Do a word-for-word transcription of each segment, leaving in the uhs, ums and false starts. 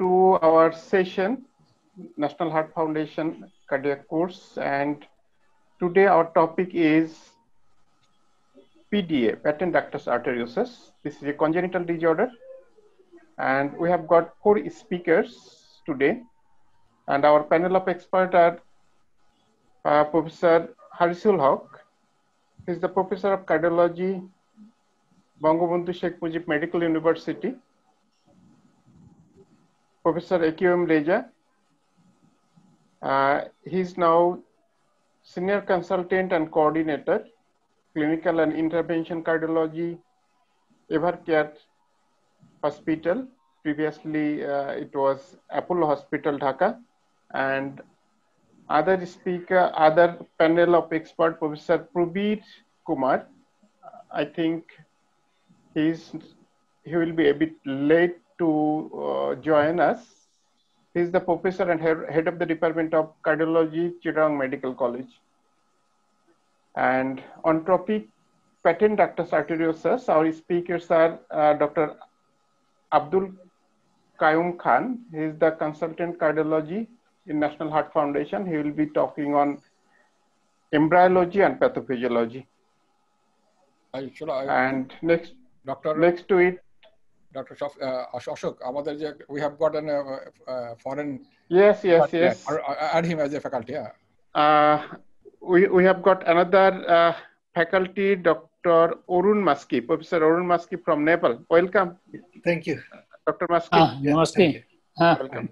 to our session, National Heart Foundation Cardiac Course, and today our topic is P D A, patent ductus arteriosus. This is a congenital disorder, and we have got four speakers today, and our panel of experts are uh, Professor Harisul Haq. He is the Professor of Cardiology, Bangabandhu Sheikh Mujib Medical University. Professor A Q M Reja. Uh, he is now Senior Consultant and Coordinator, Clinical and Intervention Cardiology, Evercare Hospital. Previously, uh, it was Apollo Hospital, Dhaka. And other speaker, other panel of expert, Professor Prabir Kumar. I think he's, he will be a bit late to uh, join us. He is the professor and head of the Department of Cardiology, Chittagong Medical College. And on topic patent ductus arteriosus, our speakers are uh, Doctor Abdul Qayyum Khan. He is the consultant cardiology in National Heart Foundation. He will be talking on embryology and pathophysiology. I, should I, and next, Doctor next to it, Doctor Shaf, uh, Ashok, we have got an uh, uh, foreign. Yes, yes, yes. Yeah, add him as a faculty. Yeah. Uh, we we have got another uh, faculty, Doctor Arun Maski, Professor Arun Maski from Nepal. Welcome. Thank you, Doctor Maski. Ah, yeah, namaste. Ah. Welcome.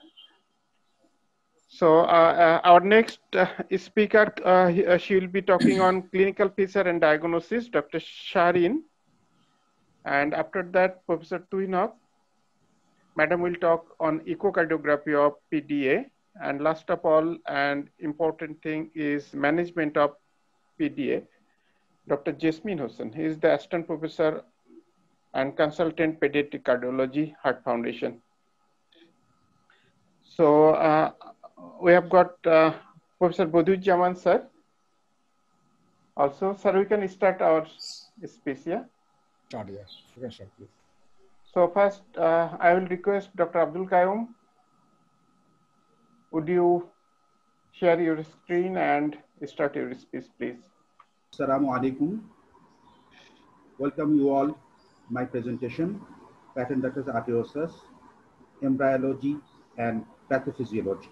So uh, uh, our next uh, speaker, uh, he, uh, she will be talking on clinical feature and diagnosis, Doctor Sharin. And after that, Professor Tuinok, Madam will talk on echocardiography of P D A. And last of all, and important thing is management of P D A. Doctor Jasmine Hussain, he is the assistant professor and consultant pediatric cardiology, Heart Foundation. So uh, we have got uh, Professor Bodhujaman sir. Also, sir, we can start our speech, yeah? Start, yes. You can start, please. So first, uh, I will request Doctor Abdul Qayyum. Would you share your screen and start your speech, please? Assalamu alaikum. Welcome you all. My presentation, patent ductus arteriosus, embryology and pathophysiology.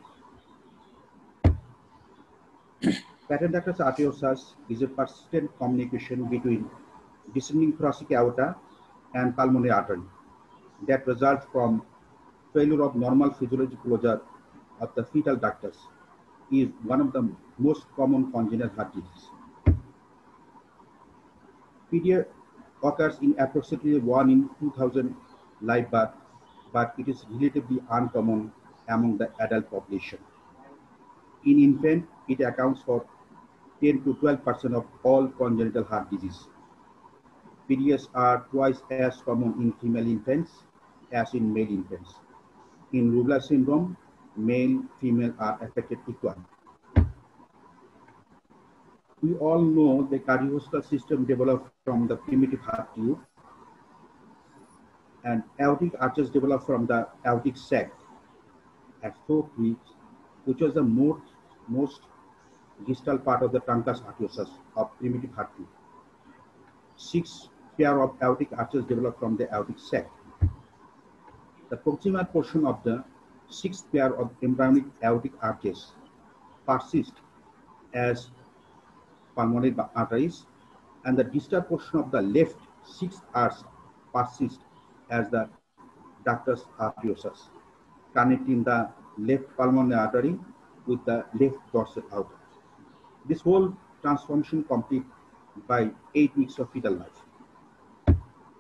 Patent ductus arteriosus is a persistent communication between descending thoracic aorta and pulmonary artery that results from failure of normal physiological closure of the fetal ductus. Is one of the most common congenital heart diseases. P D A occurs in approximately one in two thousand live birth, but it is relatively uncommon among the adult population. In infant, it accounts for ten to twelve percent of all congenital heart disease. P D As are twice as common in female infants as in male infants. In Rubla syndrome, male, female are affected equally. We all know the cardiovascular system developed from the primitive heart tube, and aortic arches develop from the aortic sac at four weeks, which was the most, most distal part of the truncus arteriosus of primitive heart tube. Six pair of aortic arches develop from the aortic sac. The proximal portion of the sixth pair of embryonic aortic arches persist as pulmonary arteries, and the distal portion of the left sixth arch persists as the ductus arteriosus, connecting the left pulmonary artery with the left dorsal aorta. This whole transformation complete by eight weeks of fetal life.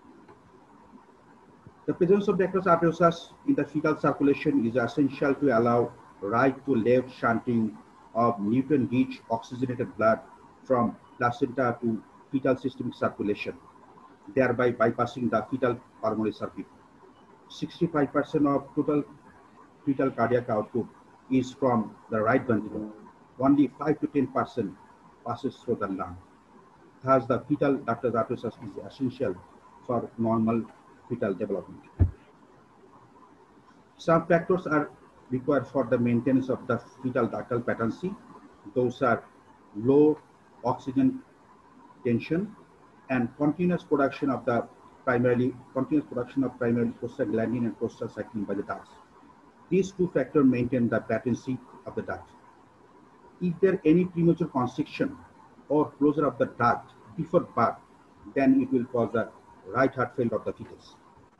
The presence of ductus arteriosus in the fetal circulation is essential to allow right to left shunting of nutrient-rich oxygenated blood from placenta to fetal systemic circulation, thereby bypassing the fetal pulmonary circuit. sixty-five percent of total fetal cardiac output is from the right ventricle. Only five to ten percent passes through the lung. Thus, the fetal ductus arteriosus is essential for normal fetal development. Some factors are required for the maintenance of the fetal ductal patency. Those are low oxygen tension and continuous production of the primarily continuous production of primarily prostaglandin and prostacyclin by the ducts. These two factors maintain the patency of the duct. If there any premature constriction or closure of the duct before birth, then it will cause the right heart failure of the fetus.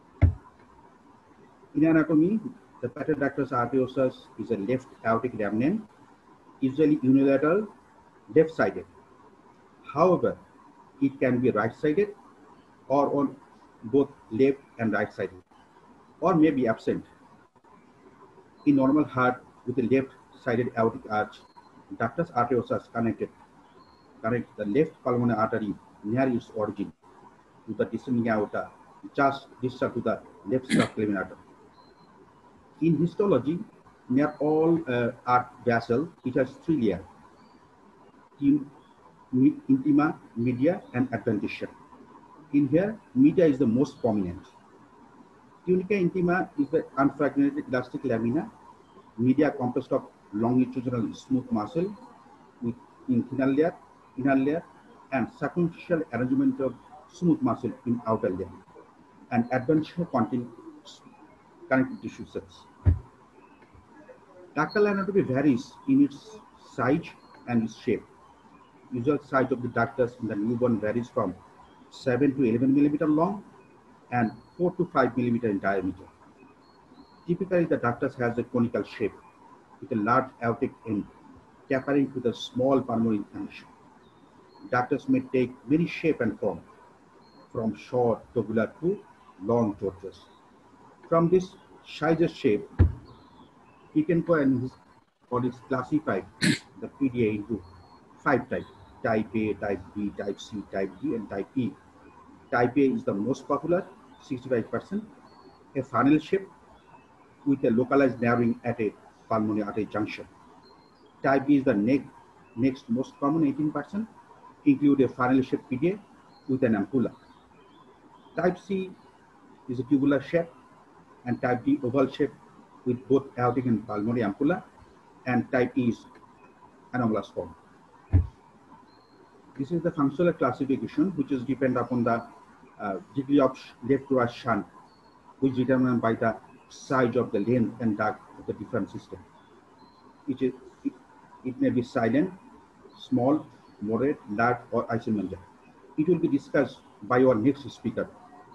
In anatomy, the patent ductus arteriosus is a left aortic remnant, usually unilateral, left-sided. However, it can be right-sided or on both left and right-sided, or may be absent. In normal heart with a left-sided aortic arch, ductus arteriosus connected connects the left pulmonary artery near its origin to the descending aorta, just distal to the left subclavian artery. In histology, near all uh, arch vessel, it has three layers: intima, media, and adventitia. In here, media is the most prominent. Tunica intima is the unfragmented elastic lamina. Media composed of longitudinal smooth muscle with inner layer, inner layer, and circumferential arrangement of smooth muscle in outer layer. And adventitia contain connective tissue cells. Ductal anatomy varies in its size and its shape. Usual size of the ductus in the newborn varies from seven to eleven millimeter long and four to five millimeter in diameter. Typically, the ductus has a conical shape with a large aortic end tapering to the small pulmonary inflammation. Ductus may take many shape and form, from short tubular to long tortuous. From this size and shape, Tikenko and his colleagues classified the P D A into five types: type A, type B, type C, type D, and type E. Type A is the most popular, sixty-five percent, a funnel shape with a localized narrowing at a pulmonary artery junction. Type B is the next, next most common, eighteen percent, include a funnel shaped P D A with an ampulla. Type C is a tubular shape, and type D oval shape with both aortic and pulmonary ampulla, and type E is anomalous form. This is the functional classification, which is dependent upon the uh, degree of left to right shunt, which is determined by the size of the length and duct of the different system. It, is, it, it may be silent, small, moderate, large, or isometric. It will be discussed by our next speaker.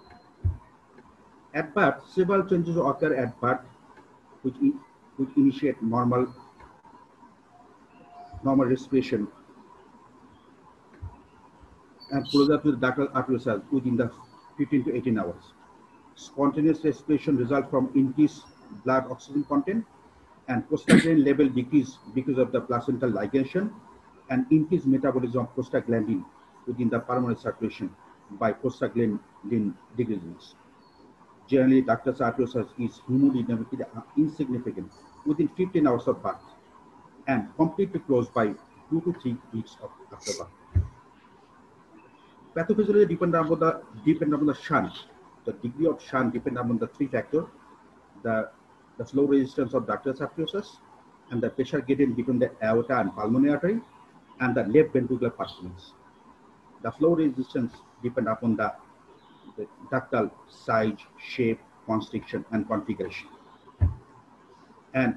At birth, several changes occur at birth, which, which initiate normal, normal respiration and closer to the ductal arteriosus within the fifteen to eighteen hours. Spontaneous respiration results from increased blood oxygen content, and prostaglandin level decrease because of the placental ligation, and increased metabolism of prostaglandin within the pulmonary circulation by prostaglandin decreases. Generally, ductus arteriosus is hemodynamically insignificant within fifteen hours of birth and completely closed by two to three weeks of after birth. Pathophysiology depends upon the depend upon the shunt. The degree of shunt depends upon the three factors: the the flow resistance of ductus arteriosus, and the pressure gradient between the aorta and pulmonary artery, and the left ventricular performance. The flow resistance depends upon the, the ductal size, shape, constriction, and configuration. And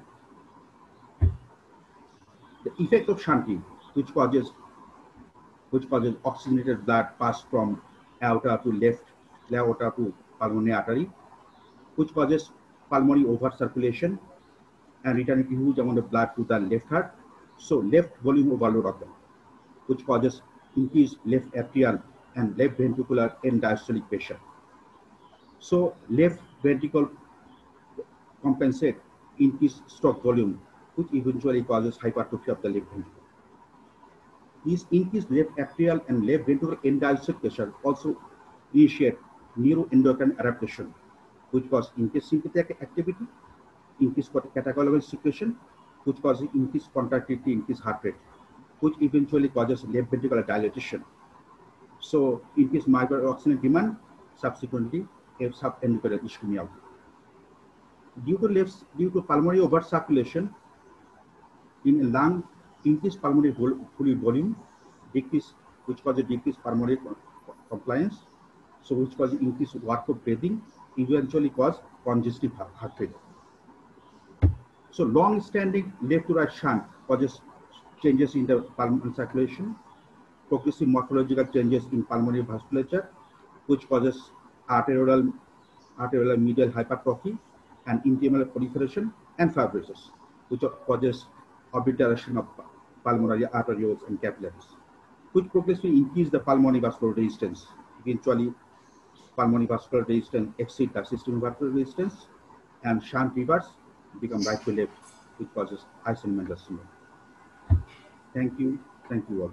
the effect of shunting, which causes which causes oxygenated blood pass from aorta to left aorta to pulmonary artery, which causes pulmonary over-circulation and returning a huge amount of blood to the left heart. So left volume overload occurs, which causes increased left atrial and left ventricular end diastolic pressure. So left ventricle compensate increased stroke volume, which eventually causes hypertrophy of the left ventricle. These increased left atrial and left ventricular end diastolic pressure also initiate neuroendocrine adaptation, which causes increased sympathetic activity, increased catecholamine secretion, which causes increased contractility, increased heart rate, which eventually causes left ventricular dilatation. So increased myocardial oxygen demand, subsequently a subendocardial ischemia. due to left, due to pulmonary overcirculation in a lung, increased pulmonary fluid volume, decrease, which causes decreased pulmonary compliance, so which causes increased work of breathing, eventually cause congestive heart failure. So long-standing left to right shunt causes changes in the pulmonary circulation, progressive morphological changes in pulmonary vasculature, which causes arterial, arterial medial hypertrophy and intimal proliferation and fibrosis, which causes obliteration of pulmonary arterioles and capillaries, which progressively increase the pulmonary vascular resistance. Eventually, pulmonary vascular resistance exceeds the systemic vascular resistance, and shunt reverse become right to left, which causes Eisenmenger syndrome. Thank you. Thank you all.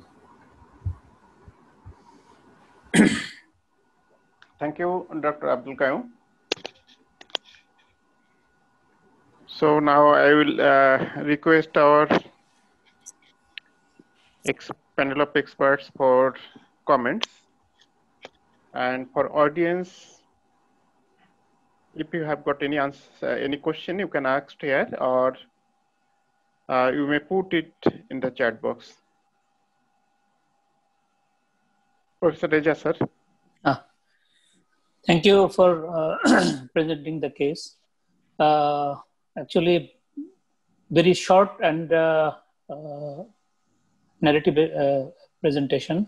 Thank you, Doctor Abdul Qayyum. So now I will uh, request our ex panel of experts for comments. And for audience, if you have got any answer, uh, any question, you can ask here, or uh, you may put it in the chat box. Professor Reja, sir. Ah, thank you for uh, presenting the case. Uh, actually, very short and uh, uh, narrative uh, presentation.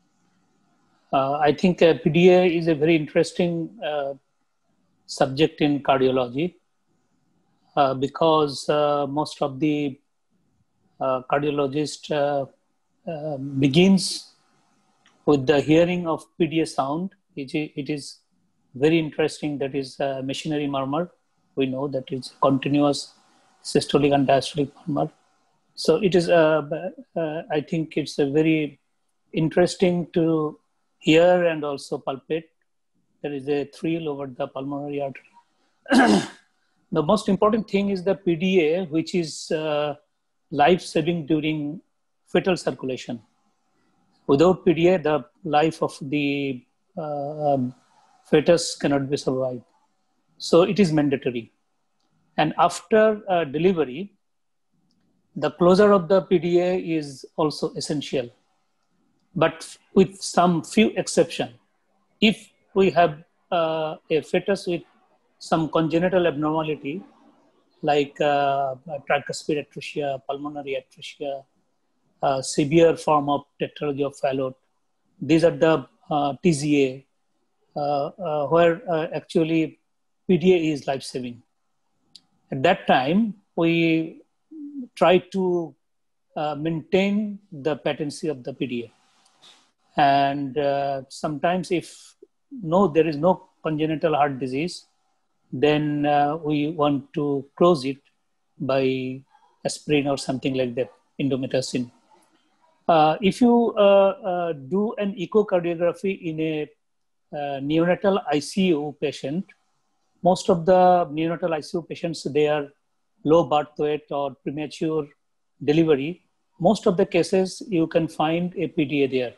Uh, I think uh, P D A is a very interesting uh, subject in cardiology uh, because uh, most of the uh, cardiologist uh, uh, begins with the hearing of P D A sound. It, it is very interesting. That is uh, machinery murmur. We know that it's continuous systolic and diastolic murmur. So it is, uh, uh, I think it's a very interesting to hear and also palpate. There is a thrill over the pulmonary artery. The most important thing is the P D A, which is uh, life-saving during fetal circulation. Without P D A, the life of the uh, um, fetus cannot be survived. So it is mandatory. And after uh, delivery, the closure of the P D A is also essential, but with some few exceptions. If we have uh, a fetus with some congenital abnormality, like uh, tricuspid atresia, pulmonary atresia, uh, severe form of tetralogy of Fallot, these are the uh, T Z A, uh, uh, where uh, actually P D A is life-saving. At that time, we try to uh, maintain the patency of the P D A. And uh, sometimes if no, there is no congenital heart disease, then uh, we want to close it by aspirin or something like that, indomethacin. Uh, if you uh, uh, do an echocardiography in a uh, neonatal I C U patient, most of the neonatal I C U patients, they are low birth weight or premature delivery. Most of the cases, you can find a P D A there.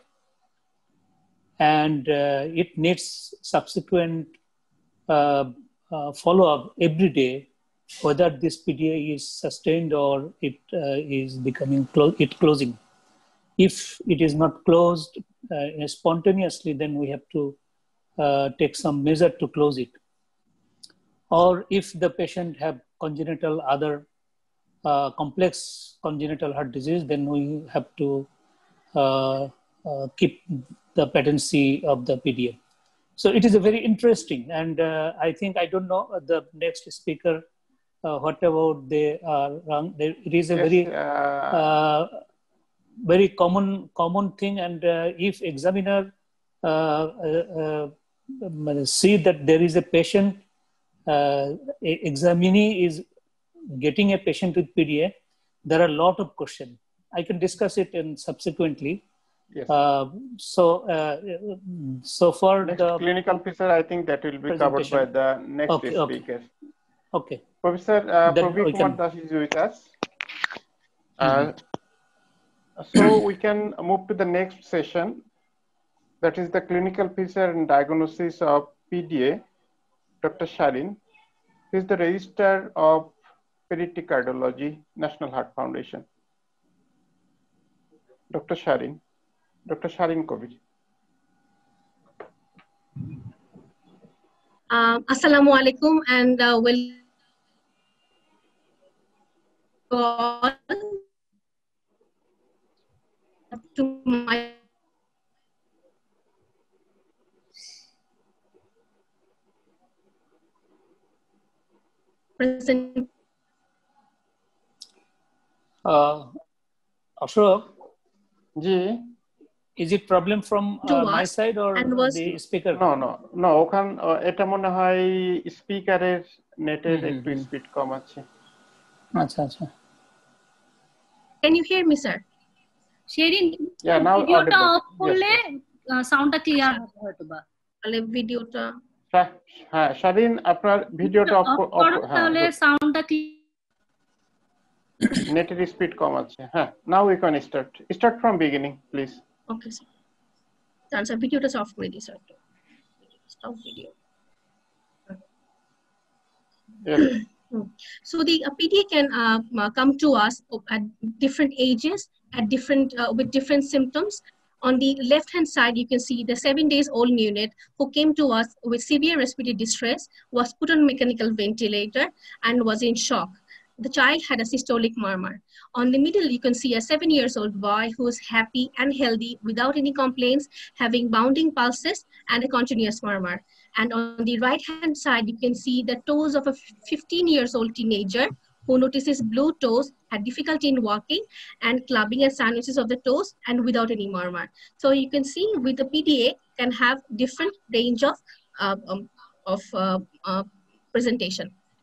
And uh, it needs subsequent uh, uh, follow-up every day, whether this P D A is sustained or it uh, is becoming clo it closing. If it is not closed uh, spontaneously, then we have to uh, take some measure to close it. Or if the patient have congenital other uh, complex congenital heart disease, then we have to uh, uh, keep the patency of the P D A. So it is a very interesting, and uh, I think, I don't know uh, the next speaker, uh, what about they are wrong. There, it is a Yes, very, uh, uh, very common common thing, and uh, if examiner uh, uh, uh, see that there is a patient, uh, examinee is getting a patient with P D A, there are a lot of questions. I can discuss it in subsequently. yes. Uh, so, uh, so for Next the clinical feature, I think that will be covered by the next Okay, okay. speaker. Okay. Professor uh, Then Praveer we Kumar can- Das is with us. Mhm. Uh, so we can move to the next session. That is the clinical feature and diagnosis of P D A. Doctor Sharin. He is the Registrar of Pediatric Cardiology, National Heart Foundation. Doctor Sharin, Doctor Sharin Kobir. Uh, Assalamu alaikum and uh, welcome to my presentation. Uh, Ashok, Ji. is it problem from uh, my side or was, the speaker? No, no, no. ওখান এটা মনে হয় স্পিকারের নেটের একটু speed কম আছে। আচ্ছা আচ্ছা। Can you hear me, sir? Sharing. Yeah, now ভিডিওটা অফ করলে সাউন্ডটা ক্লিয়ার Yeah. হবে হয়তোবা। তাহলে ভিডিওটা হ্যাঁ, শারিন আপনার ভিডিওটা অফ করো তাহলে সাউন্ডটা নেটের স্পিড কম আছে। হ্যাঁ, now we can start. Start from beginning, please. Okay, sir. Done, sir. Videoটা অফ করে দিই, sir. Stop video. Yes. So the uh, P D A can uh, come to us at different ages, at different uh, with different symptoms. On the left-hand side, you can see the seven days old neonate who came to us with severe respiratory distress, was put on mechanical ventilator and was in shock. The child had a systolic murmur. On the middle, you can see a seven years old boy who is happy and healthy without any complaints, having bounding pulses and a continuous murmur. And on the right-hand side, you can see the toes of a fifteen years old teenager who notices blue toes, had difficulty in walking and clubbing and cyanosis of the toes and without any murmur. So you can see with the P D A can have different range of, uh, um, of uh, uh, presentation.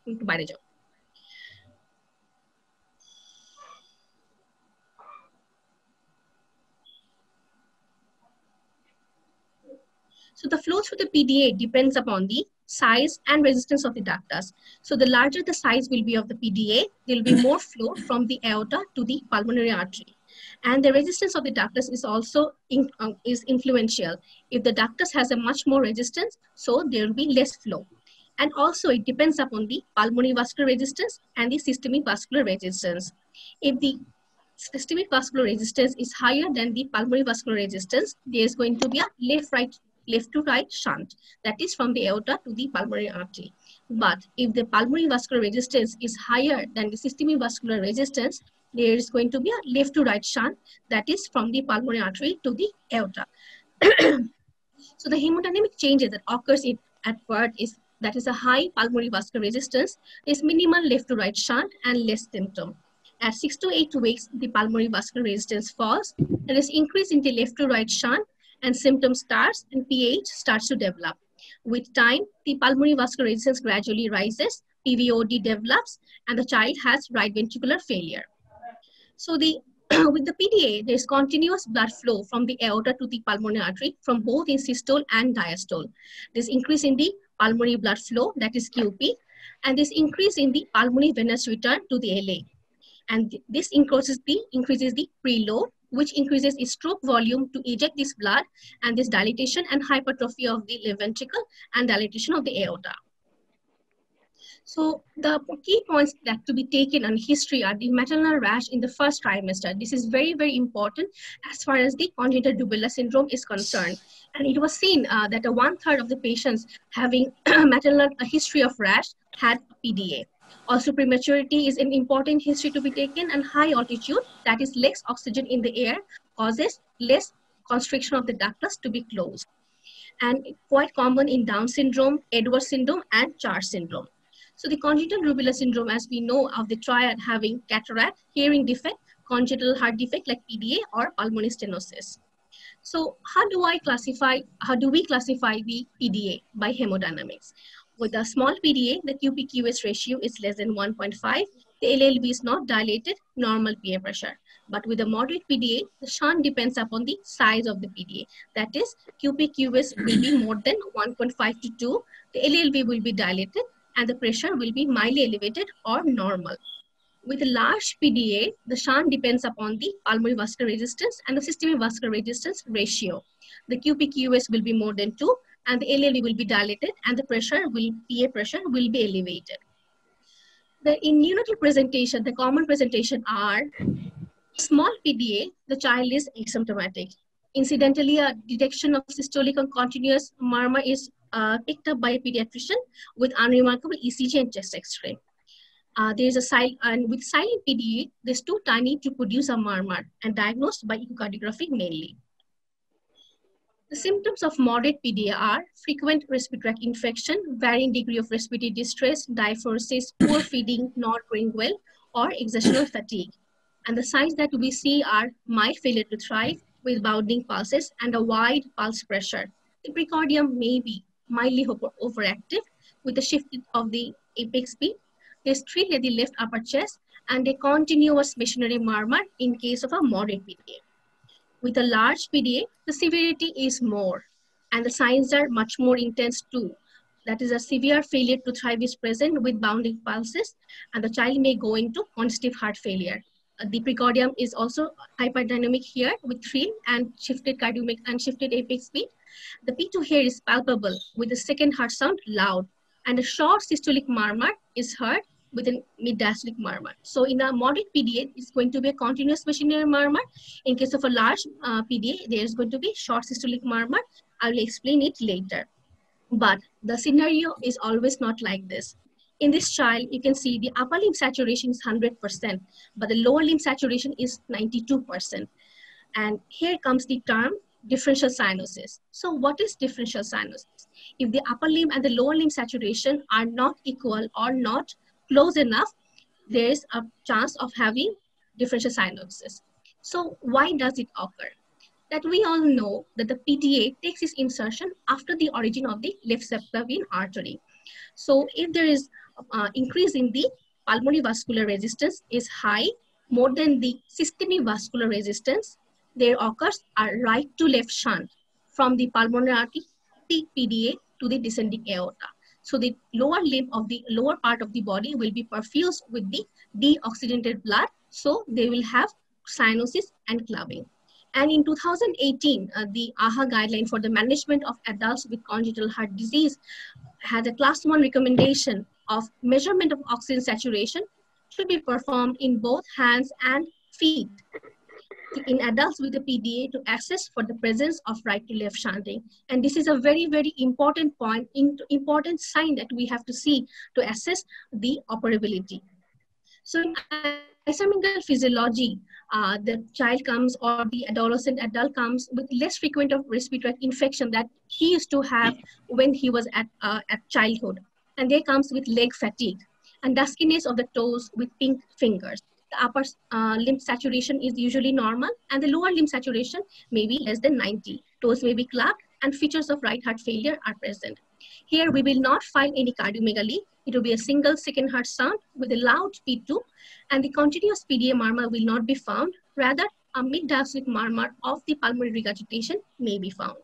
So the flow through the P D A depends upon the size and resistance of the ductus. So the larger the size will be of the P D A, there will be more flow from the aorta to the pulmonary artery. And the resistance of the ductus is also in, uh, is influential. If the ductus has a much more resistance, so there will be less flow. And also it depends upon the pulmonary vascular resistance and the systemic vascular resistance. If the systemic vascular resistance is higher than the pulmonary vascular resistance, there is going to be a left-right left to right shunt, that is from the aorta to the pulmonary artery. But if the pulmonary vascular resistance is higher than the systemic vascular resistance, there is going to be a left to right shunt, that is from the pulmonary artery to the aorta. So the hemodynamic changes that occurs in, at birth is that is a high pulmonary vascular resistance, is minimal left to right shunt and less symptom. At six to eight weeks, the pulmonary vascular resistance falls, there is increase in the left to right shunt, and symptom starts and P H starts to develop. With time, the pulmonary vascular resistance gradually rises, P V O D develops, and the child has right ventricular failure. So the with the P D A, there is continuous blood flow from the aorta to the pulmonary artery from both in systole and diastole. This increase in the pulmonary blood flow, that is Q P, and this increase in the pulmonary venous return to the L A. And this increases the, increases the preload, which increases its stroke volume to eject this blood, and this dilatation and hypertrophy of the left ventricle and dilatation of the aorta. So the key points that to be taken on history are the maternal rash in the first trimester. This is very, very important as far as the congenital rubella syndrome is concerned. And it was seen uh, that a one third of the patients having maternal a history of rash had P D A. Also, prematurity is an important history to be taken, and high altitude, that is less oxygen in the air, causes less constriction of the ductus to be closed. And quite common in Down syndrome, Edwards syndrome, and Char syndrome. So the congenital rubella syndrome, as we know of the triad having cataract, hearing defect, congenital heart defect like P D A or pulmonary stenosis. So how do I classify, how do we classify the P D A by hemodynamics? With a small P D A, the Q P Q S ratio is less than one point five. The L L V is not dilated, normal P A pressure. But with a moderate P D A, the shunt depends upon the size of the P D A. That is, Q P Q S will be more than one point five to two. The L L V will be dilated, and the pressure will be mildly elevated or normal. With a large P D A, the shunt depends upon the pulmonary vascular resistance and the systemic vascular resistance ratio. The Q P Q S will be more than two, and the L L V will be dilated, and the pressure will, P A pressure will be elevated. The in neonatal presentation, the common presentation are small P D A, the child is asymptomatic. Incidentally, a detection of systolic and continuous murmur is uh, picked up by a pediatrician with unremarkable E C G and chest X-ray. Uh, there is a silent, and with silent P D A, there's too tiny to produce a murmur and diagnosed by echocardiography mainly. The symptoms of moderate P D A are frequent respiratory tract infection, varying degree of respiratory distress, diaphoresis, poor feeding, not growing well, or exertional fatigue. And the signs that we see are mild failure to thrive with bounding pulses and a wide pulse pressure. The precordium may be mildly overactive with a shift of the apex beat. There's thrill at the left upper chest and a continuous missionary murmur in case of a moderate P D A. With a large P D A, the severity is more and the signs are much more intense too. That is, a severe failure to thrive is present with bounding pulses and the child may go into congestive heart failure. Uh, the precordium is also hyperdynamic here with thrill and shifted cardiomyx and shifted apex beat. The P two here is palpable with the second heart sound loud and a short systolic murmur is heard with a mid-diastolic murmur. So in a moderate P D A, it's going to be a continuous machinery murmur. In case of a large uh, P D A, there's going to be short systolic murmur. I will explain it later. But the scenario is always not like this. In this child, you can see the upper limb saturation is one hundred percent, but the lower limb saturation is ninety-two percent. And here comes the term differential cyanosis. So what is differential cyanosis? If the upper limb and the lower limb saturation are not equal or not close enough, there is a chance of having differential cyanosis. So why does it occur? That we all know that the P D A takes its insertion after the origin of the left subclavian artery. So if there is uh, increase in the pulmonary vascular resistance is high, more than the systemic vascular resistance, there occurs a right to left shunt from the pulmonary artery, the P D A to the descending aorta. So the lower limb of the lower part of the body will be perfused with the deoxygenated blood. So they will have cyanosis and clubbing. And in two thousand eighteen, uh, the A H A guideline for the management of adults with congenital heart disease had a class one recommendation of measurement of oxygen saturation should be performed in both hands and feet in adults with a P D A to assess for the presence of right to left shunting. And this is a very, very important point, important sign that we have to see to assess the operability. So in isomingal physiology, uh, the child comes or the adolescent adult comes with less frequent of respiratory infection that he used to have when he was at, uh, at childhood. And they comes with leg fatigue and duskiness of the toes with pink fingers. The upper uh, limb saturation is usually normal and the lower limb saturation may be less than ninety. Toes may be clubbed and features of right heart failure are present. Here we will not find any cardiomegaly. It will be a single second heart sound with a loud P two and the continuous P D A murmur will not be found. Rather, a mid-diastolic murmur of the pulmonary regurgitation may be found.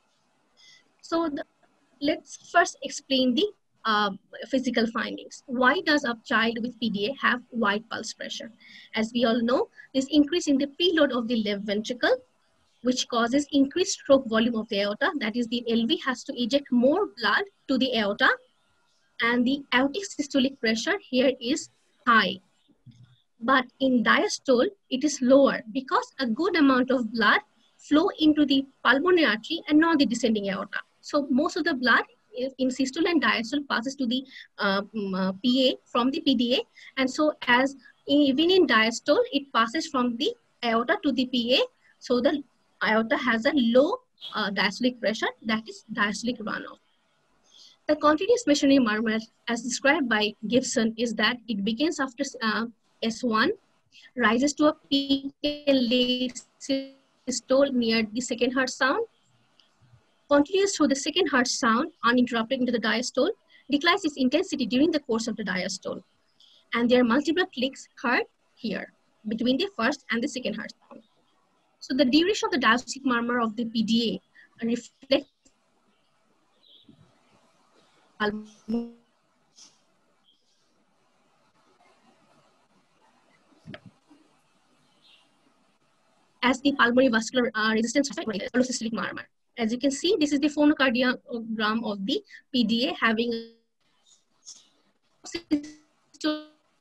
So the, let's first explain the Uh, physical findings. Why does a child with P D A have wide pulse pressure? As we all know, this increase in the preload of the left ventricle, which causes increased stroke volume of the aorta. That is, the L V has to eject more blood to the aorta, and the aortic systolic pressure here is high. But in diastole, it is lower because a good amount of blood flow into the pulmonary artery and not the descending aorta. So most of the blood in systole and diastole passes to the uh, uh, P A from the P D A. And so as in, even in diastole, it passes from the aorta to the P A. So the aorta has a low uh, diastolic pressure, that is diastolic runoff. The continuous machinery murmur as described by Gibson is that it begins after uh, S one, rises to a peak in late systole near the second heart sound, continues through the second heart sound uninterrupted into the diastole, declines its intensity during the course of the diastole. And there are multiple clicks heard here between the first and the second heart sound. So the duration of the diastolic murmur of the P D A reflects as the pulmonary vascular uh, resistance of systolic murmur. As you can see, this is the phonocardiogram of the P D A having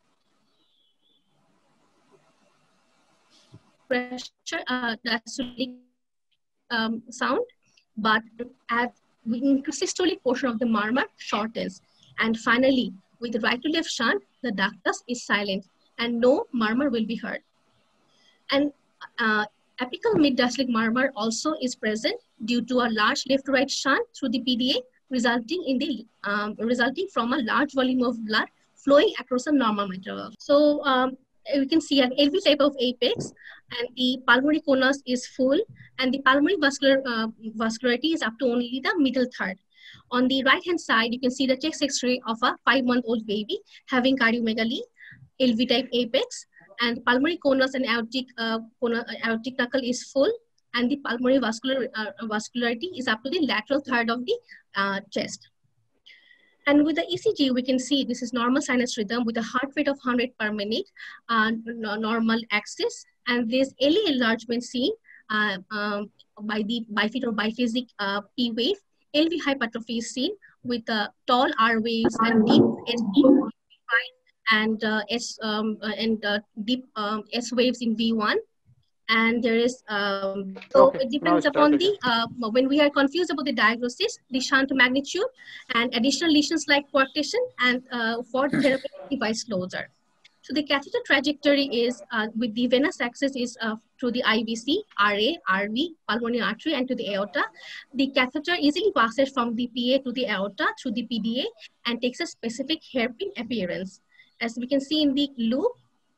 pressure, uh, diastolic um, sound, but at the systolic portion of the murmur shortens. And finally, with the right to left shunt, the ductus is silent and no murmur will be heard. And uh, apical mid-diastolic murmur also is present due to a large left-to-right shunt through the P D A, resulting in the um, resulting from a large volume of blood flowing across a normal mitral valve. So um, we can see an L V type of apex, and the pulmonary conus is full, and the pulmonary vascular uh, vascularity is up to only the middle third. On the right-hand side, you can see the chest X-ray of a five-month-old baby having cardiomegaly, L V type apex, and pulmonary conus and aortic uh, aortic knuckle is full, and the pulmonary vascular uh, vascularity is up to the lateral third of the uh, chest. And with the E C G, we can see this is normal sinus rhythm with a heart rate of one hundred per minute, uh, normal axis, and this L A enlargement seen uh, um, by the bifid or biphasic uh, P wave. L V hypertrophy is seen with uh, tall R waves and deep S and uh, S um, uh, and uh, deep um, S waves in V one. And there is, um, so okay, it depends upon the, uh, when we are confused about the diagnosis, the shunt magnitude and additional lesions like coarctation and uh, for therapeutic device closure. So the catheter trajectory is uh, with the venous access is uh, through the I V C, R A, R V, pulmonary artery and to the aorta. The catheter easily passes from the P A to the aorta through the P D A and takes a specific hairpin appearance. As we can see in the loop,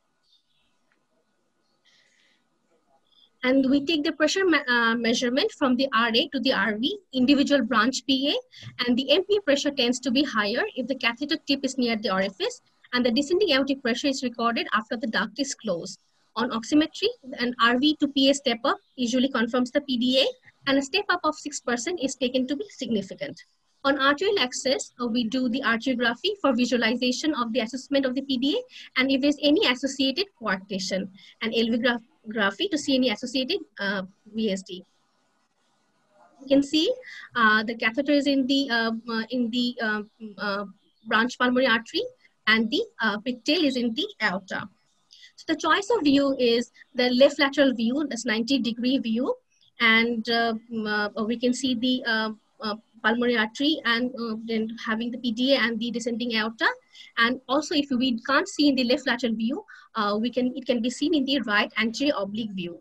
and we take the pressure me uh, measurement from the R A to the R V, individual branch P A, and the M P A pressure tends to be higher if the catheter tip is near the orifice, and the descending aortic pressure is recorded after the duct is closed. On oximetry, an R V to P A step up usually confirms the P D A, and a step up of six percent is taken to be significant. On arterial access, uh, we do the arteriography for visualization of the assessment of the P D A, and if there's any associated coarctation, and L V graphy to see any associated uh, V S D. You can see uh, the catheter is in the uh, uh, in the uh, uh, branch pulmonary artery, and the uh, pigtail is in the aorta. So the choice of view is the left lateral view, that's ninety degree view, and uh, uh, we can see the uh, uh, pulmonary artery and uh, then having the P D A and the descending aorta. And also if we can't see in the left lateral view, uh, we can it can be seen in the right anterior oblique view.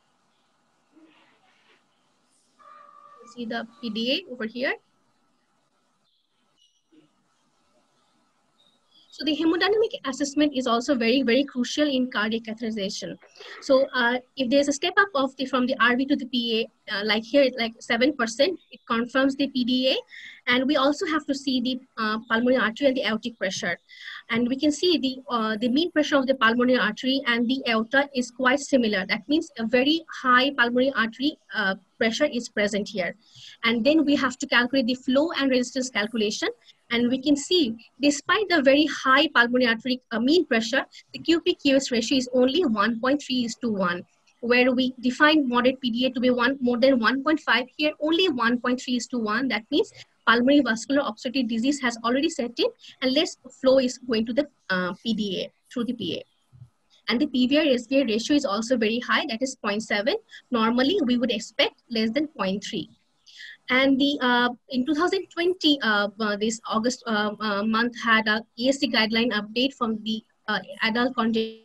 See the P D A over here. So the hemodynamic assessment is also very, very crucial in cardiac catheterization. So uh, if there's a step up of the from the R V to the P A, uh, like here, like seven percent, it confirms the P D A. And we also have to see the uh, pulmonary artery and the aortic pressure. And we can see the, uh, the mean pressure of the pulmonary artery and the aorta is quite similar. That means a very high pulmonary artery uh, pressure is present here. And then we have to calculate the flow and resistance calculation. And we can see, despite the very high pulmonary artery uh, mean pressure, the Q P Q S ratio is only one point three is to one, where we define moderate P D A to be one more than one point five. Here, only one point three is to one. That means pulmonary vascular obstructive disease has already set in, and less flow is going to the uh, P D A through the P A. And the P V R S V R ratio is also very high, that is zero point seven. Normally, we would expect less than zero point three. And the uh, in two thousand twenty, uh, uh, this August uh, uh, month had a E S C guideline update from the uh, adult congenital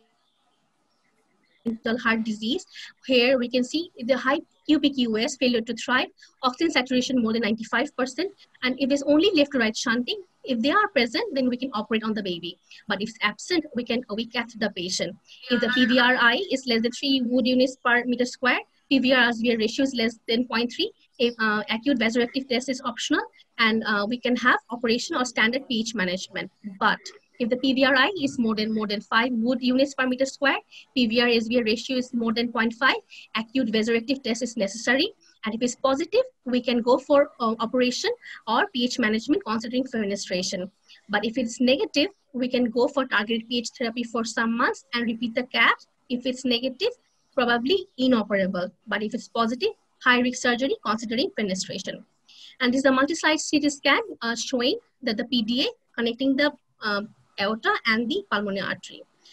heart disease. Here we can see the high Q P Q S, failure to thrive, oxygen saturation more than ninety-five percent, and if there's only left to right shunting, if they are present, then we can operate on the baby. But if it's absent, we can we cath the patient. If the P V R I is less than three Wood units per meter square, P V R S V R ratio is less than zero point three. If uh, acute vasoactive test is optional, and uh, we can have operation or standard pH management. But if the P V R I is more than more than five Wood units per meter square, P V R S V R ratio is more than zero point five, acute vasoactive test is necessary. And if it's positive, we can go for uh, operation or pH management considering fenestration. But if it's negative, we can go for targeted pH therapy for some months and repeat the cath. If it's negative, probably inoperable. But if it's positive, high risk surgery considering fenestration. And this is a multi-slide C T scan uh, showing that the P D A connecting the um, aorta and the pulmonary artery.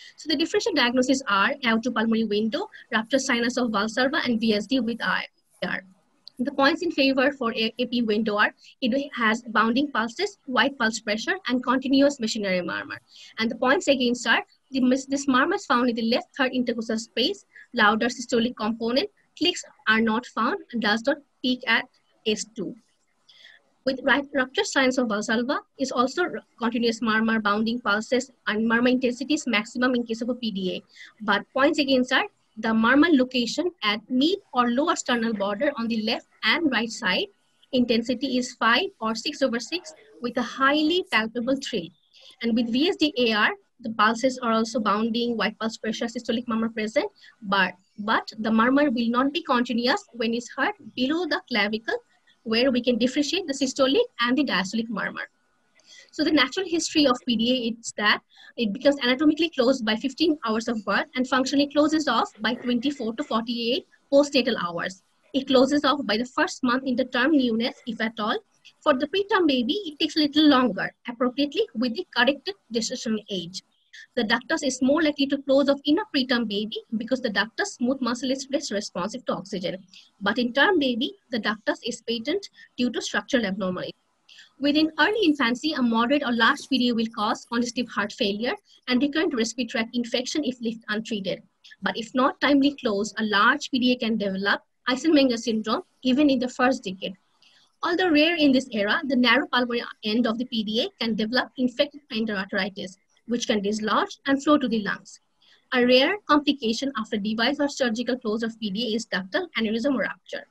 So the differential diagnoses are aortopulmonary window, rupture sinus of Valsalva, and V S D with I R. The points in favor for A P window are it has bounding pulses, wide pulse pressure, and continuous machinery murmur. And the points against are the, this murmur is found in the left third intercostal space, louder systolic component, clicks are not found, and does not peak at S two. With right rupture signs of Valsalva is also continuous murmur, bounding pulses, and murmur intensity is maximum in case of a P D A. But points against are the murmur location at mid or lower sternal border on the left and right side. Intensity is five or six over six with a highly palpable thrill. And with V S D A R, the pulses are also bounding, wide pulse pressure, systolic murmur present, but, but the murmur will not be continuous when it's heard below the clavicle, where we can differentiate the systolic and the diastolic murmur. So the natural history of P D A is that it becomes anatomically closed by fifteen hours of birth and functionally closes off by twenty-four to forty-eight postnatal hours. It closes off by the first month in the term newness, if at all. For the preterm baby, it takes a little longer, appropriately with the corrected gestational age. The ductus is more likely to close off in a preterm baby because the ductus smooth muscle is less responsive to oxygen. But in term baby, the ductus is patent due to structural abnormality. Within early infancy, a moderate or large P D A will cause congestive heart failure and recurrent respiratory tract infection if left untreated. But if not timely closed, a large P D A can develop Eisenmenger syndrome even in the first decade. Although rare in this era, the narrow pulmonary end of the P D A can develop infected endarteritis, which can dislodge and flow to the lungs. A rare complication after device or surgical close of P D A is ductal aneurysm or rupture.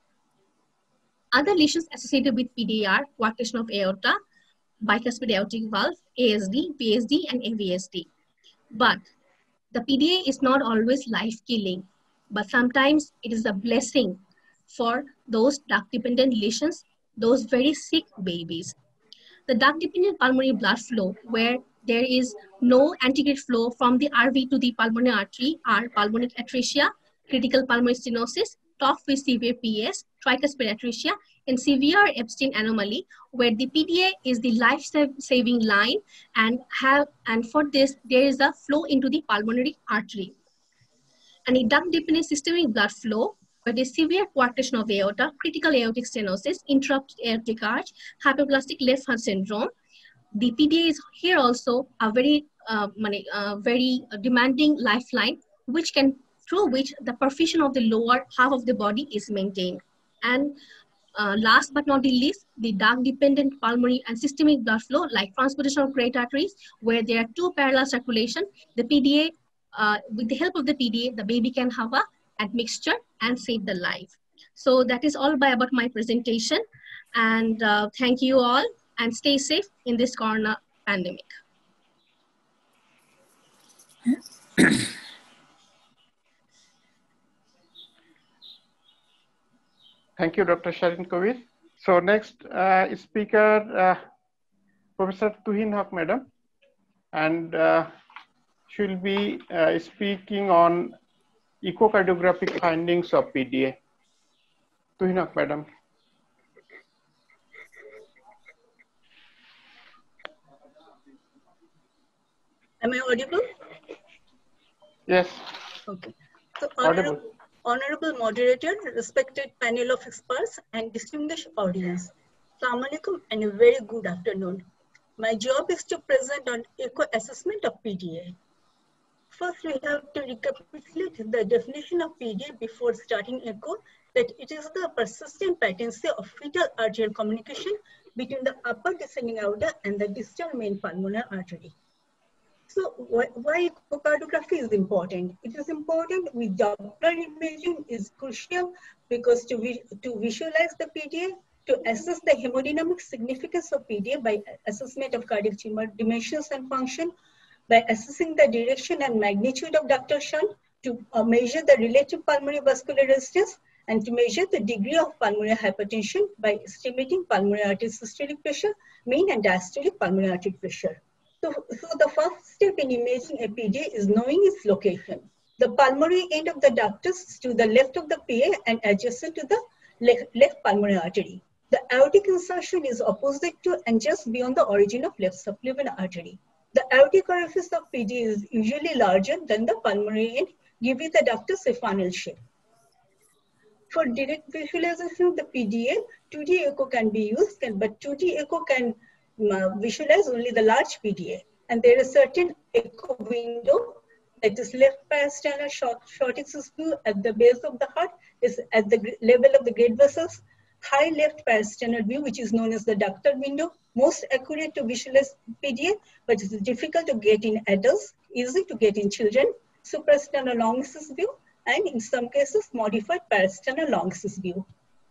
Other lesions associated with P D A are coarctation of aorta, bicuspid aortic valve, A S D, P S D, and A V S D. But the P D A is not always life-killing, but sometimes it is a blessing for those duct-dependent lesions, those very sick babies. The duct-dependent pulmonary blood flow, where there is no antegrade flow from the R V to the pulmonary artery, are pulmonary atresia, critical pulmonary stenosis, top with severe P S, tricuspid atresia, and severe Epstein anomaly, where the P D A is the life-saving line, and have and for this there is a flow into the pulmonary artery. And a duct-dependent systemic blood flow, where the severe coarctation of aorta, critical aortic stenosis, interrupted aortic arch, hypoplastic left heart syndrome. The P D A is here also a very, uh, uh, very demanding lifeline, which can through which the perfusion of the lower half of the body is maintained. And uh, last but not the least, the duct-dependent pulmonary and systemic blood flow, like transportation of great arteries, where there are two parallel circulation. The P D A, uh, with the help of the P D A, the baby can have a admixture and save the life. So that is all by about my presentation. And uh, thank you all, and stay safe in this corona pandemic. Thank you, Doctor Shireen Kobir. So next uh, speaker, uh, Professor Tuhin Haq, Madam, and uh, she will be uh, speaking on echocardiographic findings of P D A. Tuhin Haq, Madam. Am I audible? Yes. Okay. So, honorable, honorable moderator, respected panel of experts, and distinguished audience, Assalamu alaikum and a very good afternoon. My job is to present on echo assessment of P D A. First, we have to recapitulate the definition of P D A before starting echo, that it is the persistent patency of fetal arterial communication between the upper descending aorta and the distal main pulmonary artery. So why, why echocardiography is important? It is important with Doppler imaging is crucial because to, vi to visualize the P D A, to assess the hemodynamic significance of P D A by assessment of cardiac tumor dimensions and function, by assessing the direction and magnitude of ductal shunt, to uh, measure the relative pulmonary vascular resistance, and to measure the degree of pulmonary hypertension by estimating pulmonary artery systolic pressure, mean and diastolic pulmonary artery pressure. So, so the first step in imaging a P D A is knowing its location. The pulmonary end of the ductus is to the left of the P A and adjacent to the left, left pulmonary artery. The aortic insertion is opposite to and just beyond the origin of left subclavian artery. The aortic orifice of P D A is usually larger than the pulmonary end, giving the ductus a funnel shape. For direct visualization of the P D A, two D echo can be used, but two D echo can uh, visualize only the large P D A. And there is certain echo window that is left parasternal short, short axis view at the base of the heart, is at the level of the great vessels. High left parasternal view, which is known as the ductal window, most accurate to visualize P D A, but it is difficult to get in adults, easy to get in children. Suprasternal long axis view, and in some cases, modified parasternal long axis view.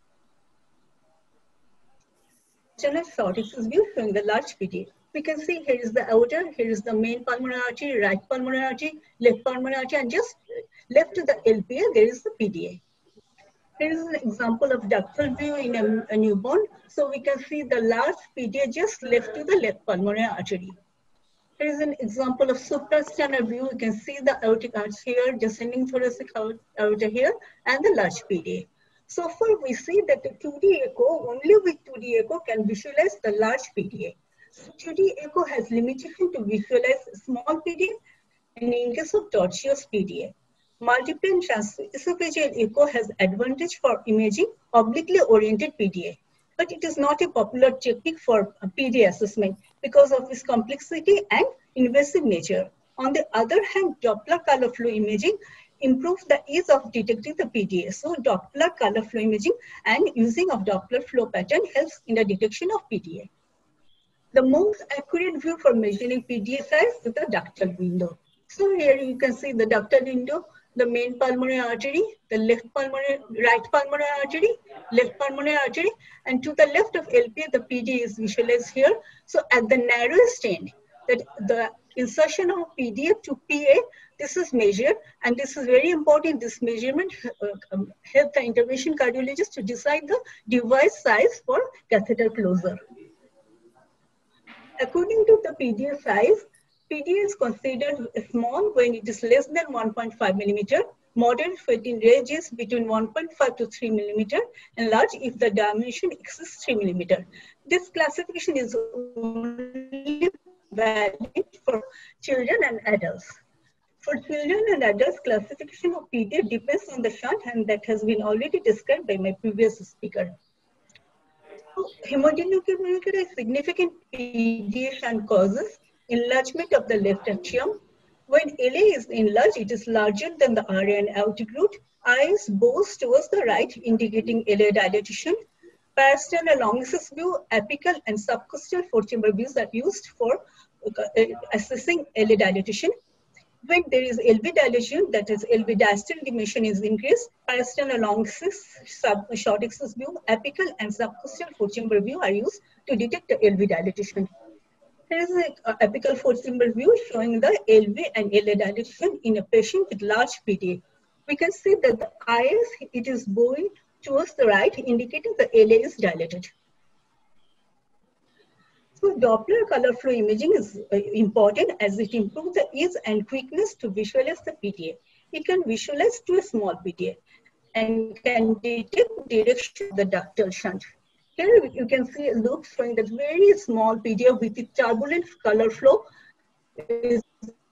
External short axis view showing the large P D A. We can see here is the aorta, here is the main pulmonary artery, right pulmonary artery, left pulmonary artery, and just left to the L P A, there is the P D A. Here is an example of ductal view in a, a newborn. So we can see the large P D A just left to the left pulmonary artery. Here is an example of suprasternal view. You can see the aortic arch here, descending thoracic aorta here, and the large P D A. So far, we see that the two D echo, only with two D echo, can visualize the large P D A. So two D echo has limitation to visualize small P D A, and in case of tortuous P D A. Multiplane transesophageal echo has advantage for imaging obliquely oriented P D A. But it is not a popular technique for P D A assessment because of its complexity and invasive nature. On the other hand, Doppler color flow imaging improves the ease of detecting the P D A. So Doppler color flow imaging and using of Doppler flow pattern helps in the detection of P D A. The most accurate view for measuring P D A size is the ductal window. So here you can see the ductal window, the main pulmonary artery, the left pulmonary, right pulmonary artery, left pulmonary artery, and to the left of L P A, the P D A is visualized here. So at the narrowest end, that the insertion of P D A to P A, this is measured, and this is very important. This measurement uh, um, helps the intervention cardiologist to decide the device size for catheter closure. According to the P D A size, P D A is considered small when it is less than one point five millimeter, moderate when it ranges between one point five to three millimeter, and large if the dimension exceeds three millimeter. This classification is only valid for children and adults. For children and adults, classification of P D A depends on the shunt, and that has been already described by my previous speaker. So, hemodynamic is significant P D A shunt causes enlargement of the left atrium. When L A is enlarged, it is larger than the area and aortic root. Eyes bows towards the right, indicating L A dilatation. Parasternal long axis view, apical and subcostal four-chamber views are used for uh, assessing L A dilatation. When there is L V dilation, that is L V diastolic dimension is increased, parasternal long axis, sub short axis view, apical and subcostal four-chamber view are used to detect the L V dilatation. Here is an apical four-chamber view showing the L V and L A dilatation in a patient with large P D A. We can see that the eyes, it is bowing towards the right, indicating the L A is dilated. So Doppler color flow imaging is important as it improves the ease and quickness to visualize the P D A. It can visualize to a small P D A and can detect direction of the ductal shunt. Here you can see a loop showing that very small P D A with the turbulent color flow is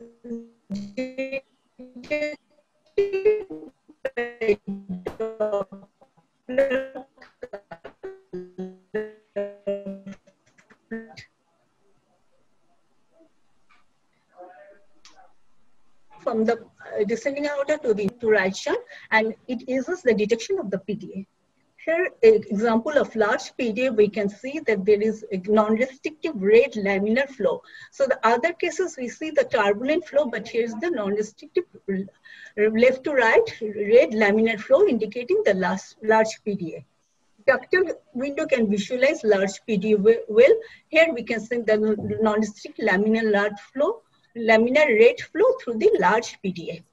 from the uh, descending aorta to the to right shunt, and it eases the detection of the P D A. Here, an example of large P D A, we can see that there is a non-restrictive red laminar flow. So the other cases, we see the turbulent flow, but here's the non-restrictive left to right red laminar flow indicating the last, large P D A. Ductal window can visualize large P D A well. Here we can see the non-restrictive laminar large flow, laminar red flow through the large P D A.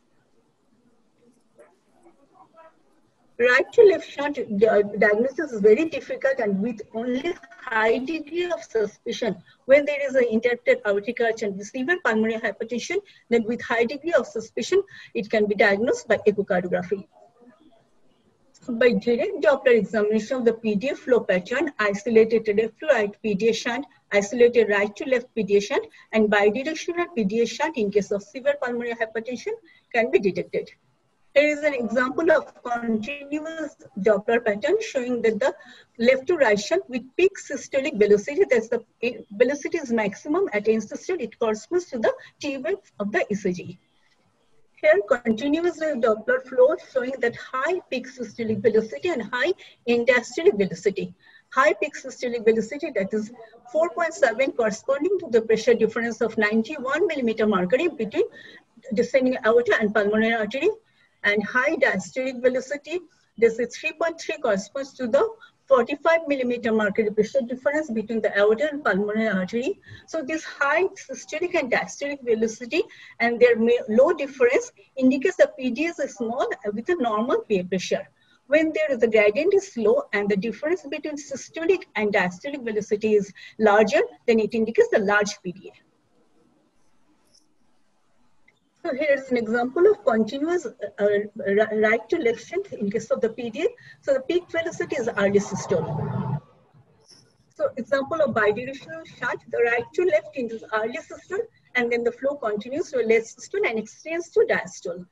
Right to left shunt diagnosis is very difficult, and with only high degree of suspicion when there is an interrupted aortic arch and severe pulmonary hypertension, then with high degree of suspicion, it can be diagnosed by echocardiography. By direct Doppler examination of the P D A flow pattern, isolated left to right P D A shunt, isolated right to left P D A shunt, and bidirectional P D A shunt in case of severe pulmonary hypertension can be detected. Here is an example of continuous Doppler pattern showing that the left to right shunt with peak systolic velocity, that's the velocity is maximum at end systole, it corresponds to the T wave of the E C G. Here, continuous Doppler flow showing that high peak systolic velocity and high end diastolic velocity. High peak systolic velocity, that is four point seven, corresponding to the pressure difference of ninety-one millimeter mercury between descending aorta and pulmonary artery, and high diastolic velocity, this is three point three, corresponds to the forty-five millimeter mercury pressure difference between the aorta and pulmonary artery. So this high systolic and diastolic velocity and their low difference indicates the P D A is small with a normal P A pressure. When there is the gradient is slow and the difference between systolic and diastolic velocity is larger, then it indicates the large P D A. So here is an example of continuous uh, right to left shunt in case of the P D A. So the peak velocity is early systole. So example of bidirectional shunt, the right to left into early systole, and then the flow continues to left systole and extends to diastole.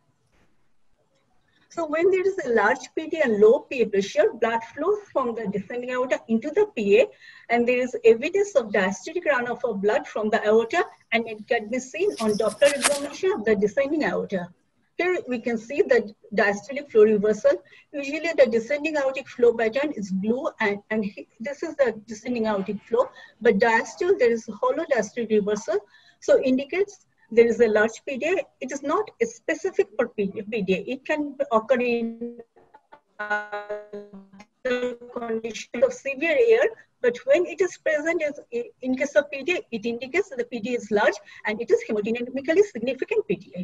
So when there is a large P D A and low P A pressure, blood flows from the descending aorta into the P A, and there is evidence of diastolic runoff of blood from the aorta, and it can be seen on Doppler examination of the descending aorta. Here we can see the diastolic flow reversal. Usually the descending aortic flow pattern is blue, and, and this is the descending aortic flow, but diastole, there is hollow diastolic reversal, so indicates there is a large P D A. It is not specific for P D A. It can occur in uh, conditions of severe air, but when it is present as in case of P D A, it indicates that the P D A is large and it is hemodynamically significant P D A.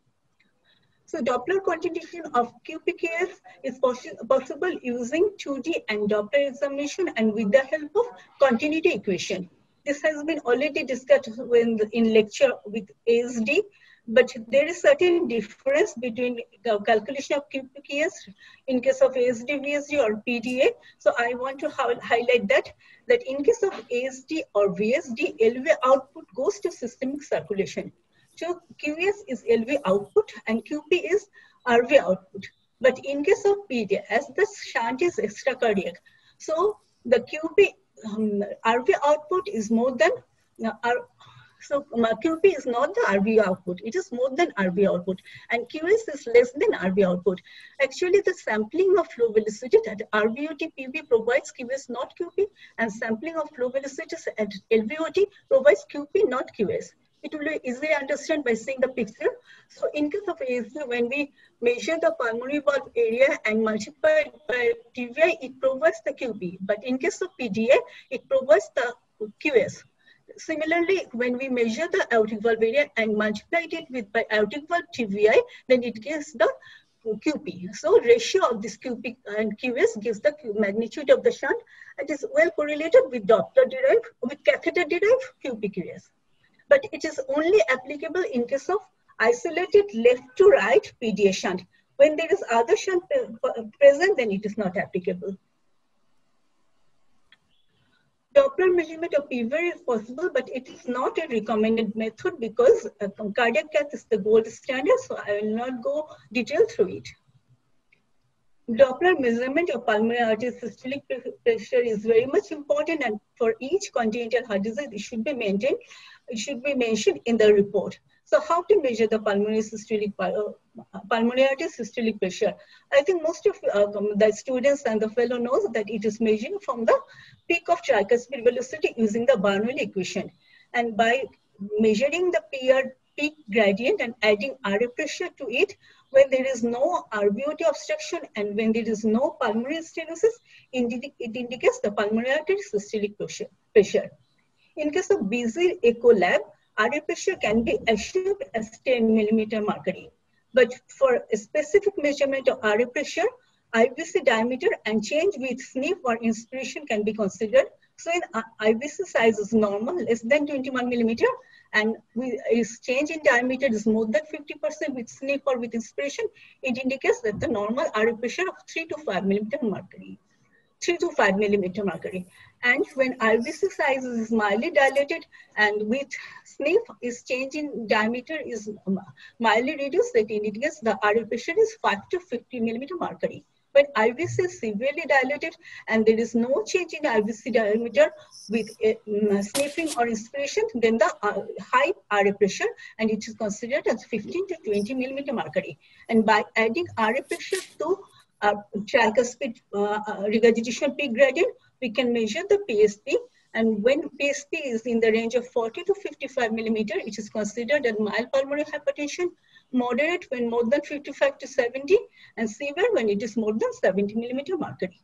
So Doppler quantification of Q P K S is possi possible using two D and Doppler examination and with the help of continuity equation. This has been already discussed when in lecture with A S D, but there is certain difference between the calculation of Q P K S in case of A S D, V S D or P D A. So I want to highlight that, that in case of A S D or V S D, L V output goes to systemic circulation. So Q S is L V output and Q P is R V output. But in case of P D A, as the shunt is extracardiac, so the Q P um, R V output is more than uh, R, so um, Q P is not the R V output, it is more than R V output, and Q S is less than R V output. Actually, the sampling of flow velocity at R V O T P V provides Q S, not Q P, and sampling of flow velocities at L V O T provides Q P, not Q S. It will be easily understood by seeing the picture. So in case of A S D, when we measure the pulmonary valve area and multiply by T V I, it provides the Q P. But in case of P D A, it provides the Q S. Similarly, when we measure the aortic valve area and multiply it with by aortic valve T V I, then it gives the Q P. So ratio of this Q P and Q S gives the magnitude of the shunt. It is well correlated with Doppler derived, with catheter derived Q P Q S. But it is only applicable in case of isolated left to right P D A shunt. When there is other shunt present, then it is not applicable. Doppler measurement of P V R is possible, but it is not a recommended method because uh, cardiac cath is the gold standard, so I will not go detail through it. Doppler measurement of pulmonary artery systolic pressure is very much important, and for each congenital heart disease, it should be maintained. It should be mentioned in the report. So how to measure the pulmonary systolic uh, pulmonary artery systolic pressure? I think most of uh, the students and the fellow knows that it is measured from the peak of tricuspid velocity using the Bernoulli equation, and by measuring the P R peak gradient and adding R A pressure to it, when there is no R V O T obstruction and when there is no pulmonary stenosis, it indicates the pulmonary artery systolic pressure. In case of busy echo lab, R A pressure can be assumed as ten millimeter mercury. But for a specific measurement of R A pressure, I V C diameter and change with sniff or inspiration can be considered. So in I V C size is normal, less than twenty-one millimeter, and with its change in diameter is more than fifty percent with sniff or with inspiration, it indicates that the normal R A pressure of three to five millimeter mercury. three to five millimeter mercury. And when R B C size is mildly dilated and with sniff is change in diameter is mildly reduced, that indicates the R A pressure is five to fifty millimeter mercury. When R B C is severely dilated and there is no change in R B C diameter with a, um, sniffing or inspiration, then the uh, high R A pressure, and it is considered as fifteen to twenty millimeter mercury. And by adding R A pressure to uh, tricuspid uh, uh, regurgitation peak gradient, we can measure the P S P. And when P S P is in the range of forty to fifty-five millimeter, it is considered as mild pulmonary hypertension. Moderate when more than fifty-five to seventy, and severe when it is more than seventy millimeter mercury.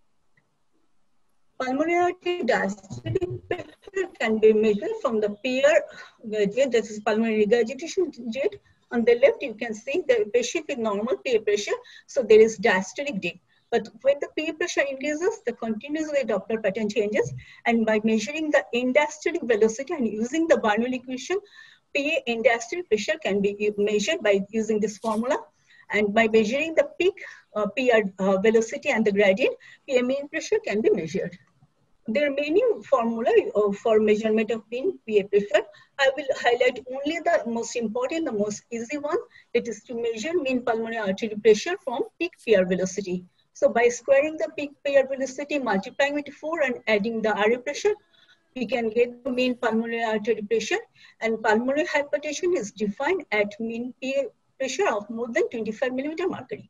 Pulmonary artery diastolic pressure can be measured from the P R gradient, that is pulmonary regurgitation rate. On the left, you can see the patient with normal P A pressure, so there is diastolic dip. But when the P A pressure increases, the continuous Doppler pattern changes, and by measuring the end diastolic velocity and using the Bernoulli equation, P A end diastolic pressure can be measured by using this formula, and by measuring the peak uh, P R uh, velocity and the gradient, P A mean pressure can be measured. There are many formulae uh, for measurement of mean P A pressure. I will highlight only the most important, the most easy one, that is to measure mean pulmonary artery pressure from peak P R velocity. So by squaring the peak P R velocity, multiplying with four and adding the R A pressure, we can get the mean pulmonary artery pressure, and pulmonary hypertension is defined at mean P A pressure of more than twenty-five millimeter mercury.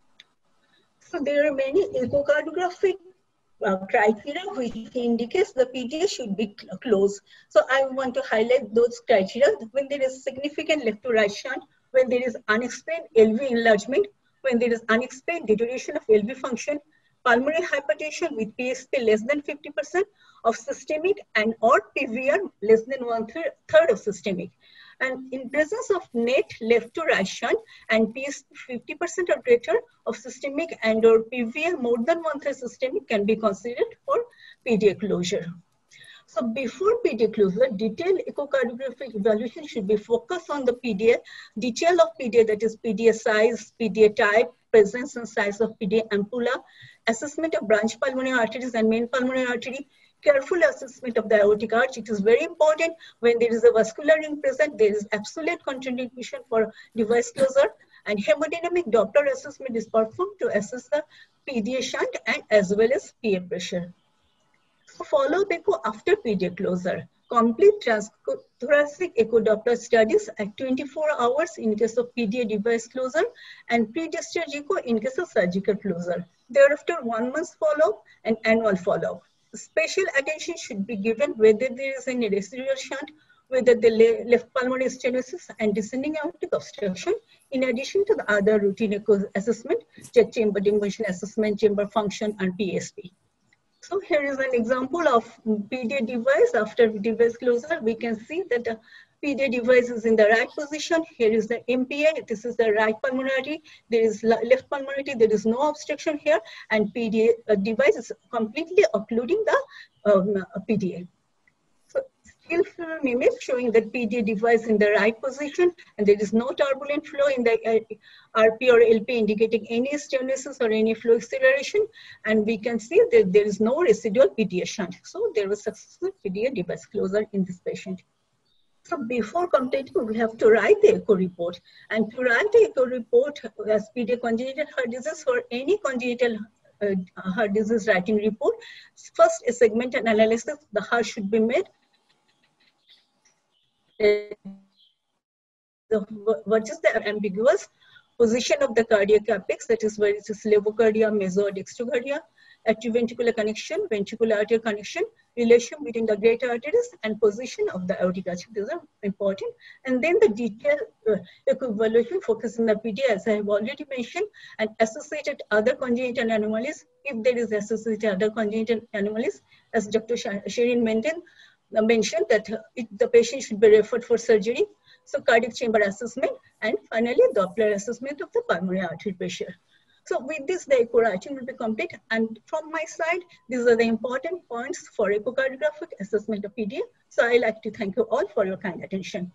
So there are many echocardiographic uh, criteria which indicates the P D A should be close. So I want to highlight those criteria. When there is significant left to right shunt, when there is unexplained L V enlargement, when there is unexplained deterioration of L V function, pulmonary hypertension with P S P less than fifty percent of systemic, and or P V R less than one third, third of systemic. And in presence of net left to right shunt and P S P fifty percent or greater of systemic and or P V R more than one third systemic can be considered for P D A closure. So before P D A closure, detailed echocardiographic evaluation should be focused on the P D A, detail of P D A, that is P D A size, P D A type, presence and size of P D A ampulla, assessment of branch pulmonary arteries and main pulmonary artery, careful assessment of the aortic arch. It is very important when there is a vascular ring present, there is absolute contraindication for device closure, and hemodynamic Doppler assessment is performed to assess the P D A shunt and as well as P A pressure. So follow-up echo after P D A closure. Complete transthoracic echo Doppler studies at twenty-four hours in case of P D A device closure and pre-discharge echo in case of surgical closure. Thereafter, one month follow-up and annual follow-up. Special attention should be given whether there is any residual shunt, whether the left pulmonary stenosis and descending aortic obstruction, in addition to the other routine echo assessment, jet chamber dimension assessment, chamber function, and P S P. So here is an example of P D A device after device closure. We can see that the P D A device is in the right position. Here is the M P A. This is the right pulmonary. There is left pulmonary. There is no obstruction here, and P D A device is completely occluding the um, P D A. So still film image showing that P D A device in the right position, and there is no turbulent flow in the R P or L P indicating any stenosis or any flow acceleration, and we can see that there is no residual P D A shunt. So there was successful P D A device closure in this patient. So before completing, we have to write the echo report. And to write the echo report as P D A congenital heart disease or any congenital uh, heart disease writing report, first a segment analysis, the heart should be made. The, what is the ambiguous position of the cardiac apex, that is where it is levocardia, meso, dextrocardia, atrioventricular connection, ventricular arterial connection, relation between the great arteries, and position of the aortic arch. These are important. And then the detailed uh, evaluation focus on the P D A, as I have already mentioned, and associated other congenital anomalies. If there is associated other congenital anomalies, as Doctor Sherin mentioned, uh, mentioned that uh, it, the patient should be referred for surgery. So cardiac chamber assessment, and finally Doppler assessment of the pulmonary artery pressure. So with this, the echo writing will be complete. And from my side, these are the important points for echocardiographic assessment of P D A. So I'd like to thank you all for your kind attention.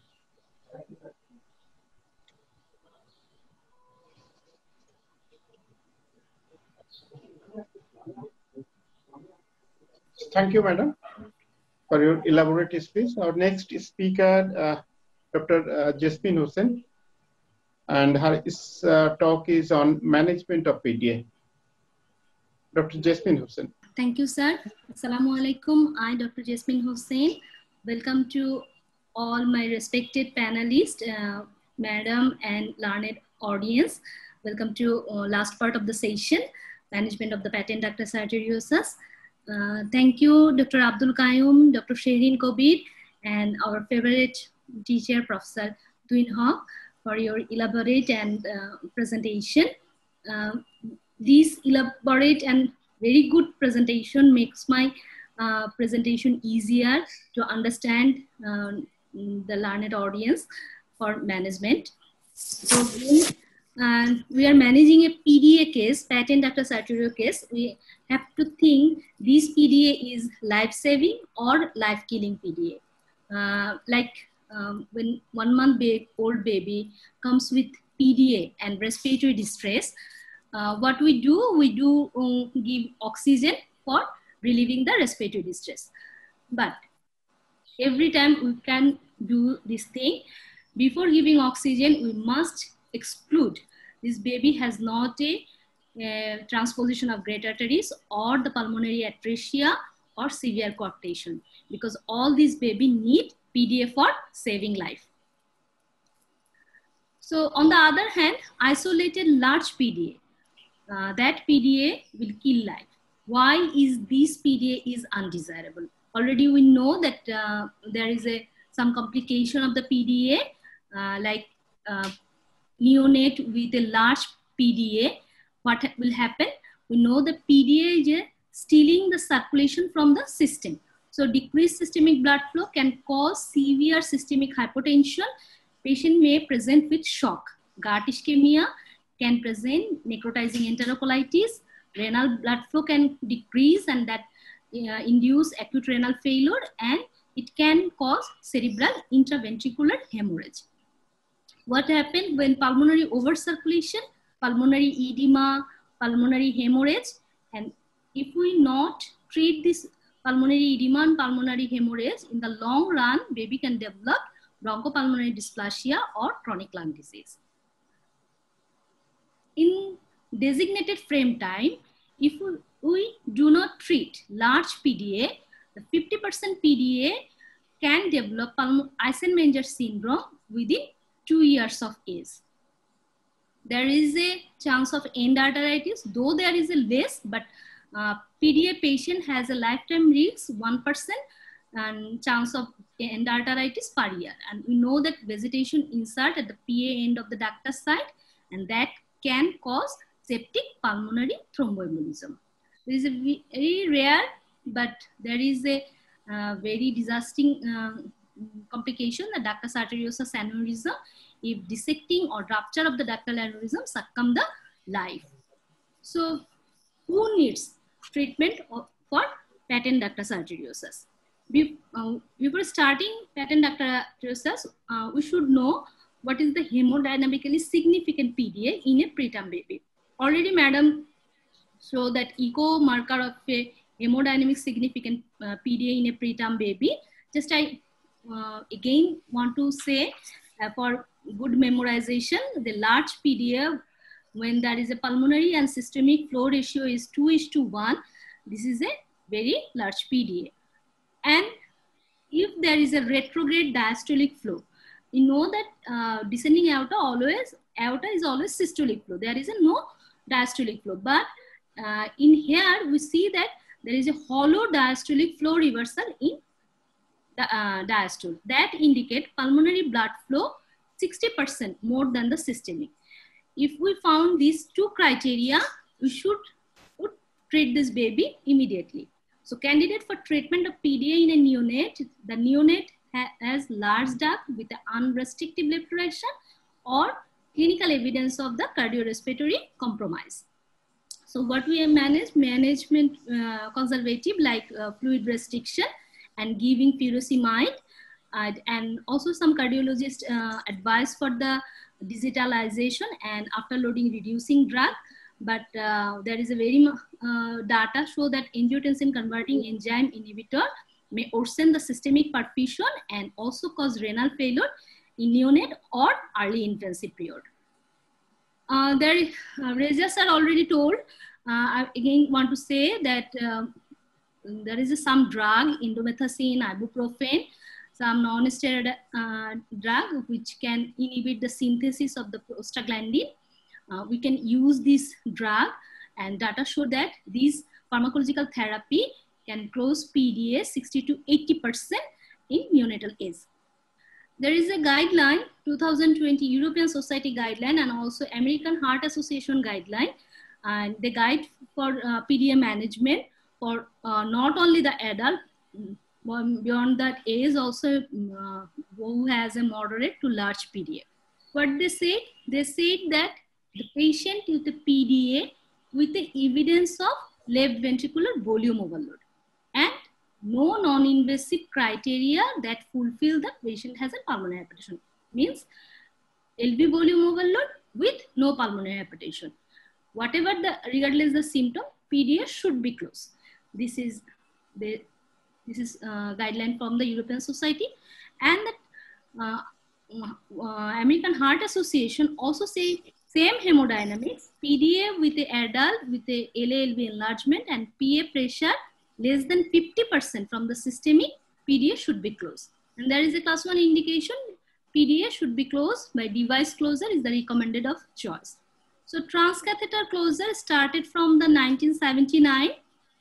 Thank you, madam, for your elaborate speech. Our next speaker, uh, Doctor Uh, Jasmine Hussain, and her uh, talk is on management of P D A. Doctor Jasmine Hussain. Thank you, sir. Assalamu alaikum. I, Doctor Jasmine Hussain. Welcome to all my respected panelists, uh, madam and learned audience. Welcome to uh, last part of the session, management of the patent ductal arteriosus. Uh, thank you, Doctor Abdul Qayyum, Doctor Shireen Kobir, and our favorite teacher, Professor Tuin Haq, for your elaborate and uh, presentation. Uh, this elaborate and very good presentation makes my uh, presentation easier to understand uh, the learned audience for management. So uh, we are managing a P D A case, patent ductal arterial case. We have to think this P D A is life-saving or life-killing P D A. Uh, like um, when one month ba old baby comes with P D A and respiratory distress, uh, what we do, we do um, give oxygen for relieving the respiratory distress. But every time we can do this thing, before giving oxygen, we must exclude this baby has not a uh, transposition of great arteries or the pulmonary atresia or severe coarctation, because all these baby need P D A for saving life. So on the other hand, isolated large P D A, uh, that P D A will kill life. Why is this P D A is undesirable? Already we know that uh, there is a some complication of the P D A, uh, like uh, neonate with a large P D A. What will happen? We know the P D A is stealing the circulation from the system. So decreased systemic blood flow can cause severe systemic hypotension. Patient may present with shock. Gut ischemia can present necrotizing enterocolitis. Renal blood flow can decrease and that uh, induce acute renal failure, and it can cause cerebral intraventricular hemorrhage. What happens when pulmonary overcirculation, pulmonary edema, pulmonary hemorrhage, and if we not treat this pulmonary edema and pulmonary hemorrhage, in the long run, baby can develop bronchopulmonary dysplasia or chronic lung disease. In designated frame time, if we, we do not treat large P D A, the fifty percent P D A can develop Eisenmenger syndrome within two years of age. There is a chance of endarteritis, though there is a less, but uh, P D A patient has a lifetime risk one percent and chance of endarteritis per year. And we know that vegetation insert at the P A end of the ductus site, and that can cause septic pulmonary thromboembolism. There is a very rare, but there is a uh, very disastrous uh, complication, the ductus arteriosus aneurysm. If dissecting or rupture of the ductal aneurysm succumb the life. So who needs treatment for patent ductus arteriosus? Before starting patent ductal arteriosus, uh, we should know what is the hemodynamically significant P D A in a preterm baby. Already madam showed that echo marker of a hemodynamic significant uh, P D A in a preterm baby. Just I uh, again want to say uh, for good memorization, the large P D A, when there is a pulmonary and systemic flow ratio is two is to one, this is a very large P D A. And if there is a retrograde diastolic flow, you know that uh, descending aorta always, aorta is always systolic flow. There is a no diastolic flow. But uh, in here, we see that there is a hollow diastolic flow reversal in the uh, diastole. That indicate pulmonary blood flow sixty percent more than the systemic. If we found these two criteria, we should, should treat this baby immediately. So candidate for treatment of P D A in a neonate, the neonate ha has large duct with an unrestricted left direction or clinical evidence of the cardiorespiratory compromise. So what we manage, management uh, conservative like uh, fluid restriction and giving furosemide, uh, and also some cardiologists uh, advice for the digitalization and after loading reducing drug. But uh, there is a very uh, data show that angiotensin converting enzyme inhibitor may worsen the systemic perfusion and also cause renal failure in neonate or early infancy period. Uh, there, uh, Reza sir already told. Uh, I again want to say that uh, there is a, some drug, indomethacin, ibuprofen, some non-steroid uh, drug which can inhibit the synthesis of the prostaglandin. Uh, we can use this drug, and data show that these pharmacological therapy can close P D A sixty to eighty percent in neonatal age. There is a guideline, two thousand twenty European Society guideline and also American Heart Association guideline, and the guide for uh, P D A management for uh, not only the adult, beyond that age also uh, who has a moderate to large P D A. What they said? They said that the patient with a P D A with the evidence of left ventricular volume overload and no non-invasive criteria that fulfill the patient has a pulmonary hypertension, means L V volume overload with no pulmonary hypertension. Whatever the, regardless the symptom, P D A should be closed. This is the this is uh, guideline from the European Society, and the uh, uh, American Heart Association also say same hemodynamics, P D A with the adult with the L A L V enlargement and P A pressure less than fifty percent from the systemic, P D A should be closed. And there is a class one indication, P D A should be closed by device closure is the recommended of choice. So transcatheter closure started from the nineteen seventy-nine,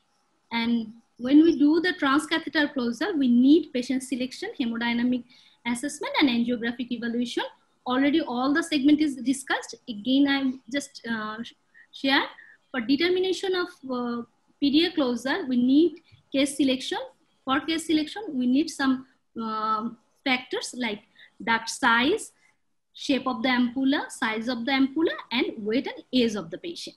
and when we do the transcatheter closure, we need patient selection, hemodynamic assessment and angiographic evaluation. Already all the segment is discussed. Again, I just uh, share for determination of uh, P D A closure, we need case selection. For case selection, we need some uh, factors like duct size, shape of the ampulla, size of the ampulla, and weight and age of the patient.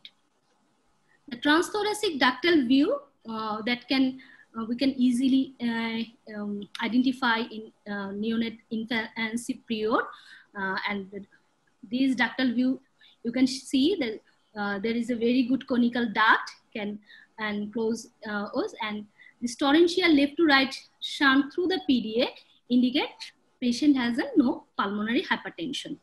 The transthoracic ductal view uh, that can uh, we can easily uh, um, identify in uh, neonate infancy period, uh, and these ductal view you can see that uh, there is a very good conical duct can and close uh, us, and this torrential left to right shunt through the P D A indicate patient has a no pulmonary hypertension.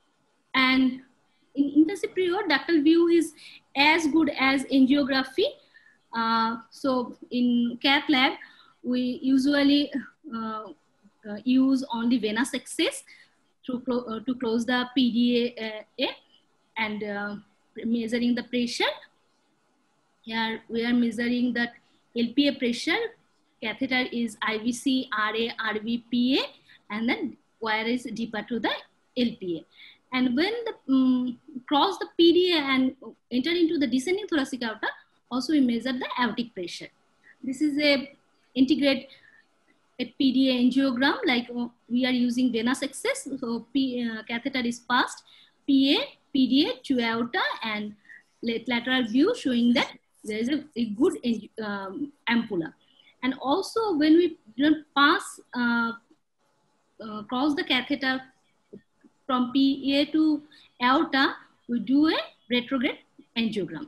And in infancy period, ductal view is as good as angiography. Uh, so in cath lab, we usually uh, uh, use only venous access to, clo uh, to close the P D A uh, and uh, measuring the pressure. Here we are measuring that L P A pressure, catheter is I V C, R A, R V, P A, and then wire is deeper to the L P A. And when the um, cross the P D A and enter into the descending thoracic aorta, also we measure the aortic pressure. This is a integrate a P D A angiogram, like uh, we are using venous access. So P, uh, catheter is passed, P A, P D A to aorta, and lateral view showing that there is a, a good um, ampulla. And also when we pass, uh, uh, cross the catheter from P A to aorta, we do a retrograde angiogram.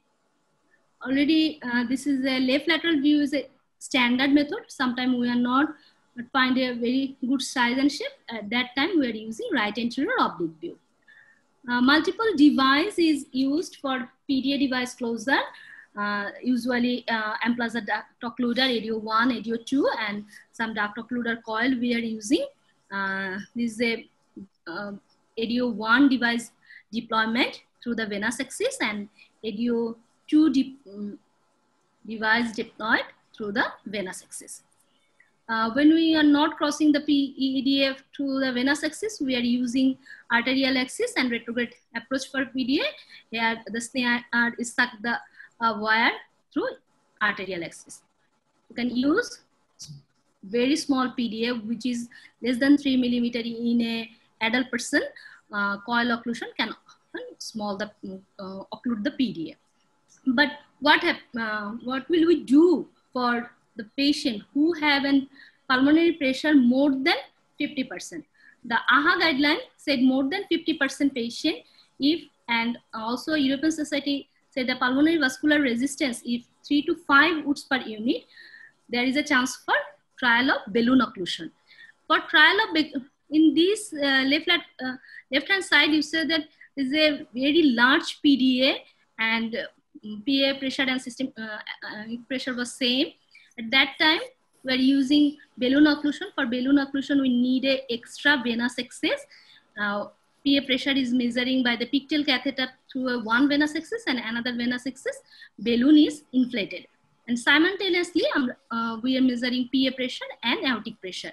Already uh, this is a left lateral view is a standard method. Sometimes we are not find a very good size and shape. At that time we are using right anterior oblique view. Uh, multiple device is used for P D A device closure. Uh, usually uh, Amplaza duct occluder, A D O one, A D O two, and some duct occluder coil we are using. Uh, this is a uh, A D O one device deployment through the venous axis, and A D O two de um, device deployed through the venous axis. Uh, when we are not crossing the P E D A to the venous axis, we are using arterial axis and retrograde approach for P D A. Here the snare is suck the uh, wire through arterial axis. You can use very small P D A, which is less than three millimeter in a adult person. Uh, coil occlusion can small the uh, occlude the P D A. But what, have, uh, what will we do for the patient who have an pulmonary pressure more than fifty percent? The A H A guideline said more than fifty percent patient if, and also European Society said the pulmonary vascular resistance, if three to five Woods per unit, there is a chance for trial of balloon occlusion. For trial of, in this uh, left, uh, left hand side, you say that is a very large P D A and uh, P A pressure and system uh, uh, pressure was same. At that time, we are using balloon occlusion. For balloon occlusion, we need a extra venous access. Uh, P A pressure is measuring by the pictal catheter through a one venous access and another venous access. Balloon is inflated. And simultaneously, um, uh, we are measuring P A pressure and aortic pressure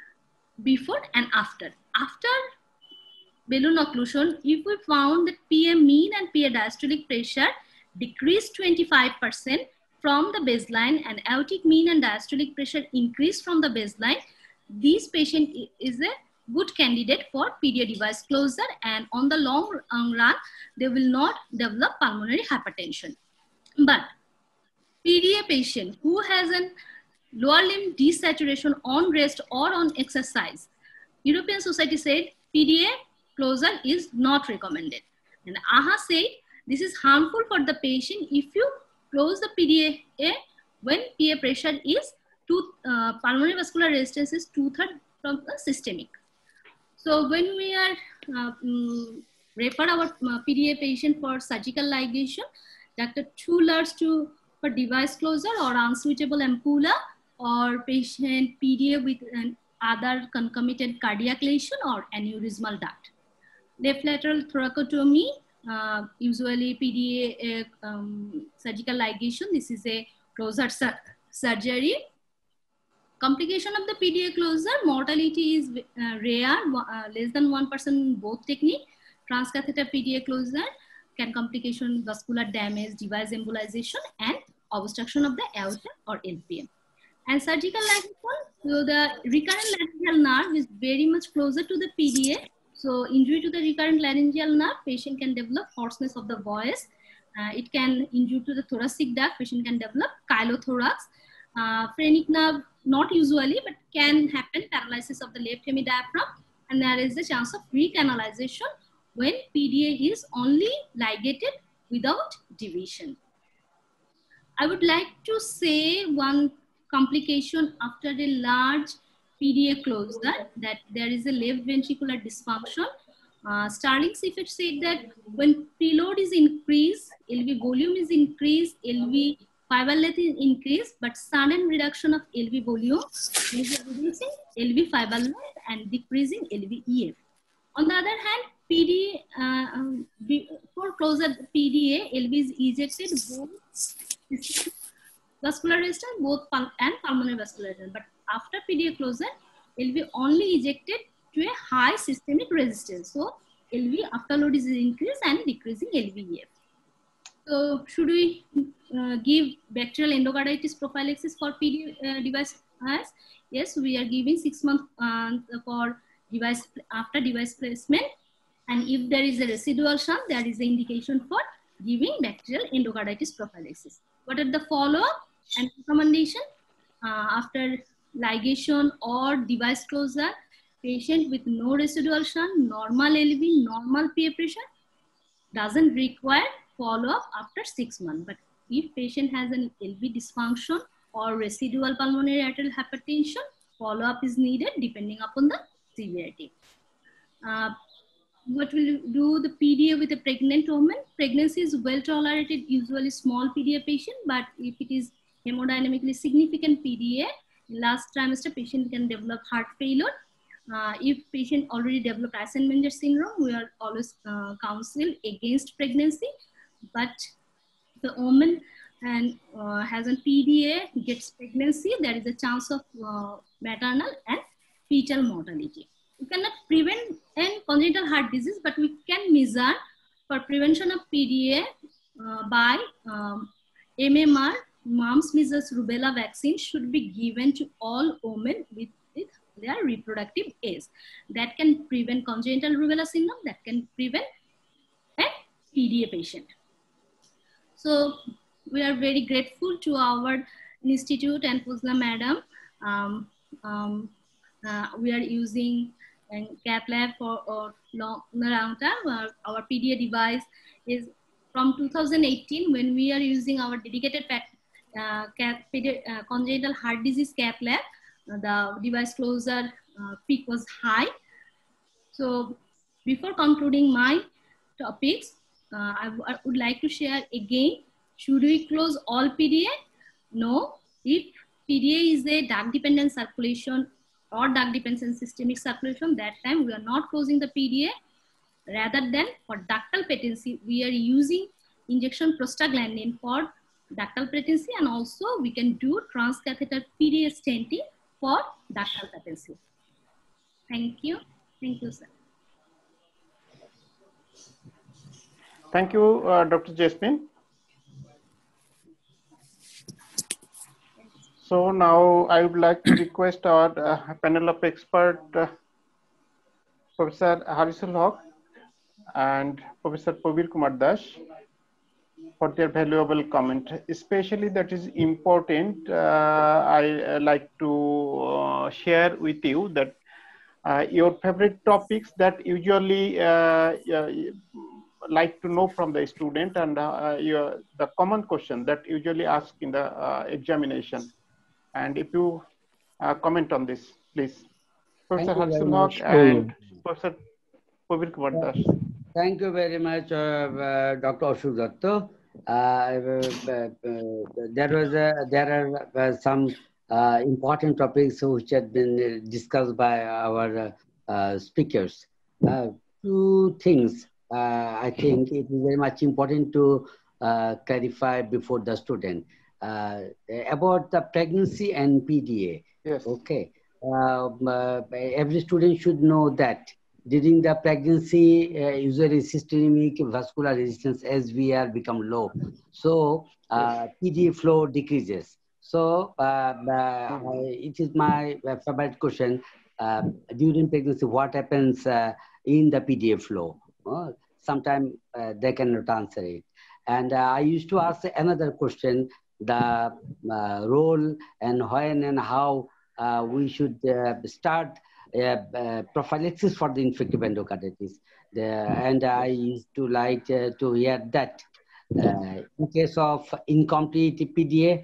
before and after. After balloon occlusion, if we found that P A mean and P A diastolic pressure decreased twenty-five percent from the baseline and aortic mean and diastolic pressure increased from the baseline, this patient is a good candidate for P D A device closure, and on the long run, they will not develop pulmonary hypertension. But P D A patient who has a lower limb desaturation on rest or on exercise, European Society said P D A closure is not recommended. And A H A said this is harmful for the patient if you close the P D A when P A pressure is two, uh, pulmonary vascular resistance is two-thirds from the systemic. So when we are uh, um, refer our uh, P D A patient for surgical ligation, doctor chooses to for device closure or unswitchable ampulla, or patient P D A with an other concomitant cardiac lesion or aneurysmal duct. Left lateral thoracotomy, uh, usually P D A uh, um, surgical ligation. This is a closure sur surgery. Complication of the P D A closure, mortality is uh, rare, uh, less than one percent in both technique. Transcatheter P D A closure can complication vascular damage, device embolization, and obstruction of the aorta or L P M. And surgical ligation, so the recurrent laryngeal nerve is very much closer to the P D A. So injury to the recurrent laryngeal nerve, patient can develop hoarseness of the voice. Uh, it can injure to the thoracic duct, patient can develop chylothorax. Uh, phrenic nerve, not usually, but can happen paralysis of the left hemidiaphragm, and there is a chance of recanalization when P D A is only ligated without division. I would like to say one complication after a large P D A closure, that there is a left ventricular dysfunction. Uh, Starling's effect said that when preload is increased, L V volume is increased, L V fiber length is increased, but sudden reduction of L V volume is reducing L V fiber length and decreasing L V E F. On the other hand, P D A, uh, um, for closure P D A, L V is ejected both vascular resistance, both pul and pulmonary vascular resistance. But after P D A closure, L V only ejected to a high systemic resistance. So L V afterload is increased and decreasing L V E F. So should we uh, give bacterial endocarditis prophylaxis for P D A uh, device? Yes, we are giving six months uh, for device after device placement. And if there is a residual shunt, there is an indication for giving bacterial endocarditis prophylaxis. What are the follow-up and recommendation? Uh, after ligation or device closure, patient with no residual shunt, normal L V, normal P A pressure, doesn't require follow-up after six months. But if patient has an L V dysfunction or residual pulmonary arterial hypertension, follow-up is needed depending upon the severity. Uh, what will you do the P D A with a pregnant woman? Pregnancy is well tolerated, usually small P D A patient, but if it is hemodynamically significant P D A, last trimester patient can develop heart failure. Uh, if patient already developed Eisenmenger syndrome, we are always uh, counsel against pregnancy. But the woman and uh, has a P D A, gets pregnancy, there is a chance of uh, maternal and fetal mortality. We cannot prevent any congenital heart disease, but we can measure for prevention of P D A uh, by um, M M R. Mumps, measles, rubella vaccine should be given to all women with, with their reproductive age. That can prevent congenital rubella syndrome, that can prevent a P D A patient. So we are very grateful to our institute and Fuzla madam. Um, um, uh, we are using uh, cath lab for uh, long, long time. Our, our P D A device is from two thousand eighteen when we are using our dedicated uh, cath, uh, congenital heart disease cath lab. Uh, the device closure uh, peak was high. So before concluding my topics, uh, I, I would like to share again, should we close all P D A? No. If P D A is a drug dependent circulation or drug dependent systemic circulation, that time we are not closing the P D A. Rather than for ductal patency, we are using injection prostaglandin for ductal patency, and also we can do transcatheter P D A stenting for ductal patency. Thank you. Thank you, sir. Thank you, uh, Doctor Jasmine. So now I would like to request our uh, panel of experts, uh, Professor Harisul Haq and Professor Prabir Kumar Das, for their valuable comment. Especially that is important, uh, I uh, like to uh, share with you that uh, your favorite topics that usually uh, uh, like to know from the student, and uh, your, the common question that usually asked in the uh, examination. And if you uh, comment on this, please. Professor Harisul Haq and Professor Prabir Kumar Das. Thank you very much, uh, uh, Doctor Ashok Datta. Uh, uh, uh, there was a, there are uh, some uh, important topics which had been discussed by our uh, uh, speakers. Uh, two things uh, I think it is very much important to uh, clarify before the student uh, about the pregnancy and P D A. Yes. Okay. Uh, uh, every student should know that during the pregnancy, uh, usually systemic vascular resistance S V R become low. So uh, P D A flow decreases. So uh, uh, it is my favorite question. Uh, during pregnancy, what happens uh, in the P D A flow? Uh, Sometimes uh, they cannot answer it. And uh, I used to ask another question, the uh, role and when and how uh, we should uh, start Uh, uh, prophylaxis for the infective endocarditis. The, and I used to like uh, to hear that uh, in case of incomplete P D A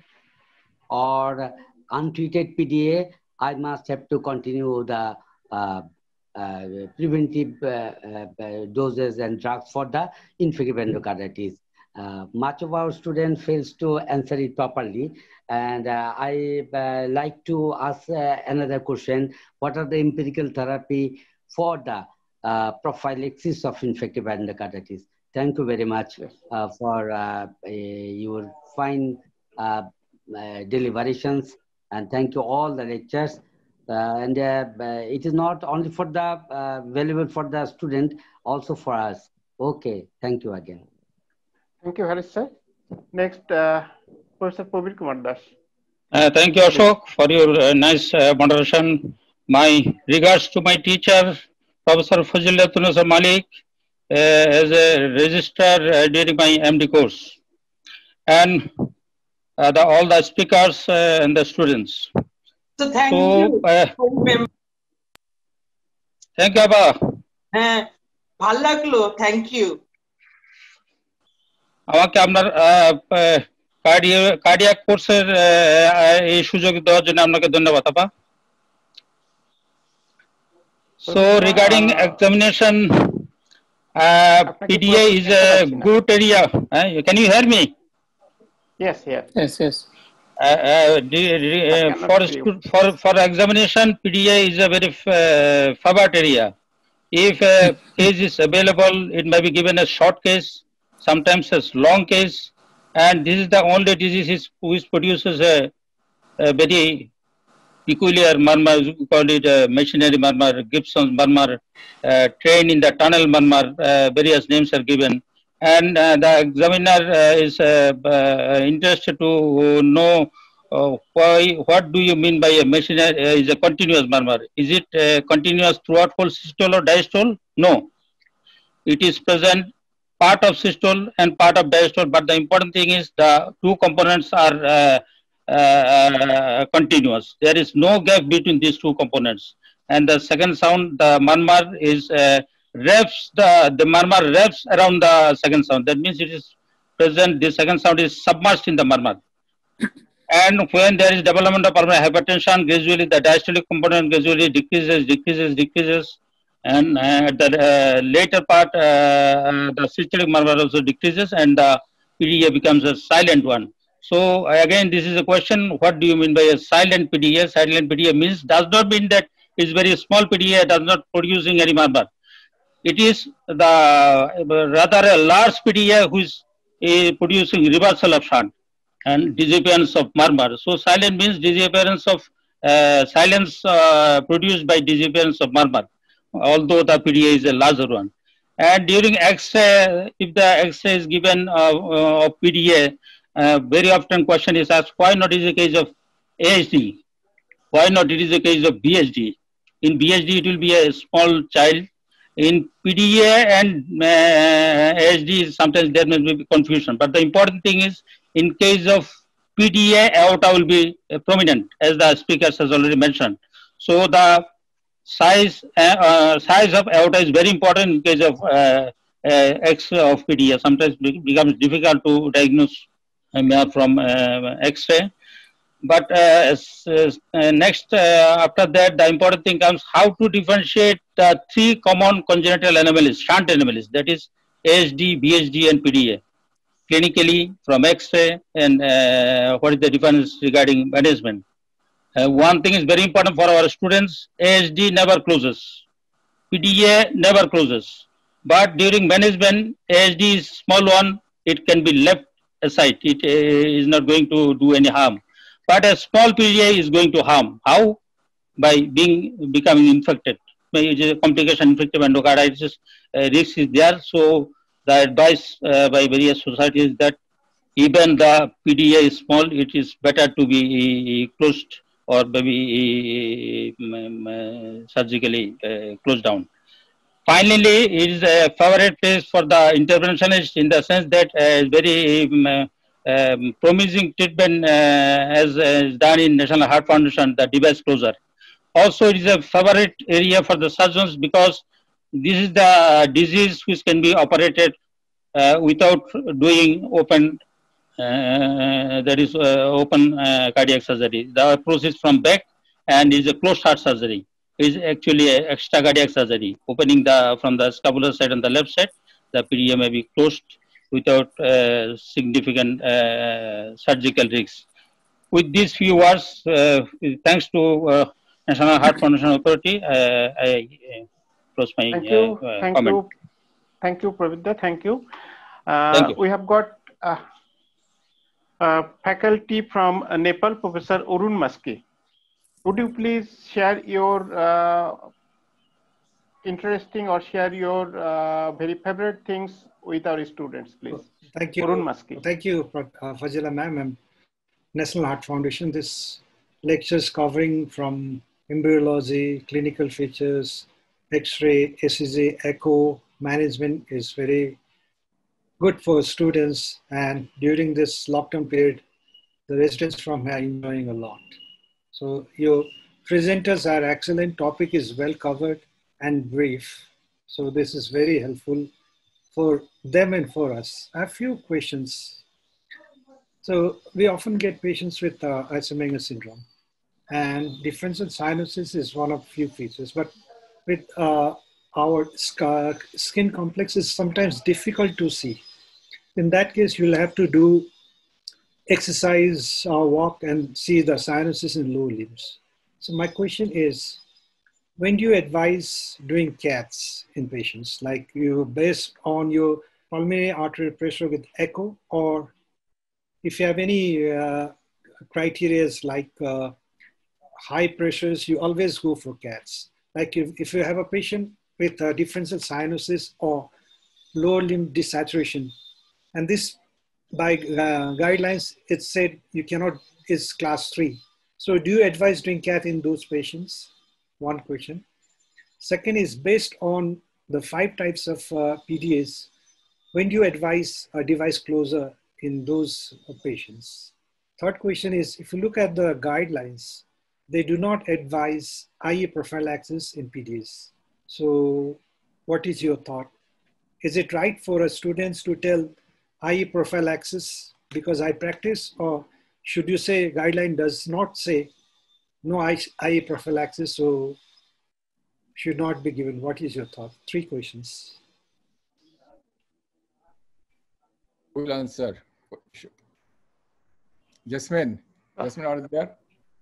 or untreated P D A, I must have to continue the uh, uh, preventive uh, uh, doses and drugs for the infective endocarditis. Uh, much of our students fails to answer it properly. And uh, I uh, like to ask uh, another question. What are the empirical therapy for the uh, prophylaxis of infective endocarditis? Thank you very much uh, for uh, your fine uh, uh, deliberations. And thank you all the lectures. Uh, and uh, uh, it is not only for the uh, valuable for the student, also for us. Okay, thank you again. Thank you, Haris sir. Next, uh, Professor Prabir Kumar Das. Uh, thank you, Ashok, for your uh, nice uh, moderation. My regards to my teacher, Professor Fazilatunisa Malik, uh, as a registrar uh, during my M D course, and uh, the, all the speakers uh, and the students. So thank so, you. Uh, thank you, Abba. Uh, ভাল লাগলো, thank you. আমাকে আপনার cardiac কোর্সের এই সুযোগ দেওয়ার জন্য আপনাকে ধন্যবাদ আপা। So regarding examination, uh, P D A is a good area. Uh, can you hear me? Yes, yes, yes, yes. Uh, uh, uh, for for for examination, P D A is a very uh, favored area. If a case is available, it may be given a short case, sometimes a long case, and this is the only disease which produces a, a very peculiar murmur. We call it a machinery murmur, Gibson's murmur, uh, train in the tunnel murmur. Uh, various names are given, and uh, the examiner uh, is uh, uh, interested to know uh, why. What do you mean by a machinery? Uh, is a continuous murmur? Is it uh, continuous throughout whole systole or diastole? No, it is present part of systole and part of diastole, but the important thing is the two components are uh, uh, continuous. There is no gap between these two components. And the second sound, the murmur is uh, wraps the the murmur wraps around the second sound. That means it is present. The second sound is submerged in the murmur. And when there is development of pulmonary hypertension, gradually the diastolic component gradually decreases, decreases, decreases. And uh, at the uh, later part, uh, the systolic murmur also decreases and the P D A becomes a silent one. So again, this is a question, what do you mean by a silent P D A? Silent P D A means, does not mean that it's very small P D A, does not producing any murmur. It is the rather a large P D A who is uh, producing reversal of shunt and disappearance of murmur. So silent means disappearance of uh, silence uh, produced by disappearance of murmur, although the P D A is a larger one. And during X-ray, if the X-ray is given uh, uh, of P D A, uh, very often question is asked, why not is a case of A H D? Why not it is a case of B H D? In B H D, it will be a small child. In P D A and uh, A H D, sometimes there may be confusion. But the important thing is, in case of P D A, aorta will be uh, prominent, as the speaker has already mentioned. So the size uh, uh, size of aorta is very important in case of uh, uh, X-ray of P D A. Sometimes it becomes difficult to diagnose um, from uh, X-ray. But uh, uh, next, uh, after that, the important thing comes how to differentiate the three common congenital anomalies, shunt anomalies, that is A H D, B H D, and P D A. Clinically, from X-ray, and uh, what is the difference regarding management. Uh, one thing is very important for our students, A H D never closes, P D A never closes. But during management, A H D is small one, it can be left aside, it uh, is not going to do any harm. But a small P D A is going to harm. How? By being becoming infected. It is a complication, infective endocarditis uh, risk is there. So the advice uh, by various societies that even the P D A is small, it is better to be uh, closed or maybe uh, um, uh, surgically uh, closed down. Finally, it is a favorite place for the interventionist in the sense that uh, very um, um, promising treatment uh, as uh, done in National Heart Foundation, the device closure. Also, it is a favorite area for the surgeons because this is the disease which can be operated uh, without doing open, uh, that is uh, open uh, cardiac surgery. The approach is from back and is a closed heart surgery. It is actually a extra cardiac surgery. Opening the from the scapular side on the left side, the P D A may be closed without uh, significant uh, surgical risks. With these few words, uh, thanks to uh, National Heart Foundation Authority, uh, I uh, close my thank you. Uh, thank comment. you. Thank you, Pravidya. Thank you. Uh, Thank you. We have got uh, uh, faculty from uh, Nepal, Professor Arun Maske. Would you please share your uh, interesting or share your uh, very favorite things with our students, please? Thank you. Arun Maske. Thank you, uh, Fazila ma'am and National Heart Foundation. This lectures covering from embryology, clinical features, X-ray, S E G, echo, management is very good for students. And during this lockdown period, the residents from here are enjoying a lot. So your presenters are excellent. Topic is well covered and brief. So this is very helpful for them and for us. I have a few questions. So we often get patients with uh, Eisenmenger syndrome, and differential cyanosis is one of few features. But with uh, our skin complex, is sometimes difficult to see. In that case, you'll have to do exercise or walk and see the cyanosis in lower limbs. So my question is, when do you advise doing C A Ts in patients? Like you based on your pulmonary arterial pressure with echo, or if you have any uh, criteria like uh, high pressures, you always go for C A Ts. Like if, if you have a patient with uh, differential cyanosis or lower limb desaturation, and this by uh, guidelines, it said you cannot, is class three. So do you advise doing C A T in those patients? One question. Second is based on the five types of uh, P D As, when do you advise a device closer in those patients? Third question is, if you look at the guidelines, they do not advise I E prophylaxis in P D As. So what is your thought? Is it right for a students to tell I E prophylaxis because I practice, or should you say guideline does not say no I E prophylaxis, so should not be given? What is your thought? Three questions. Who will answer? Jasmine, Jasmine, are you there?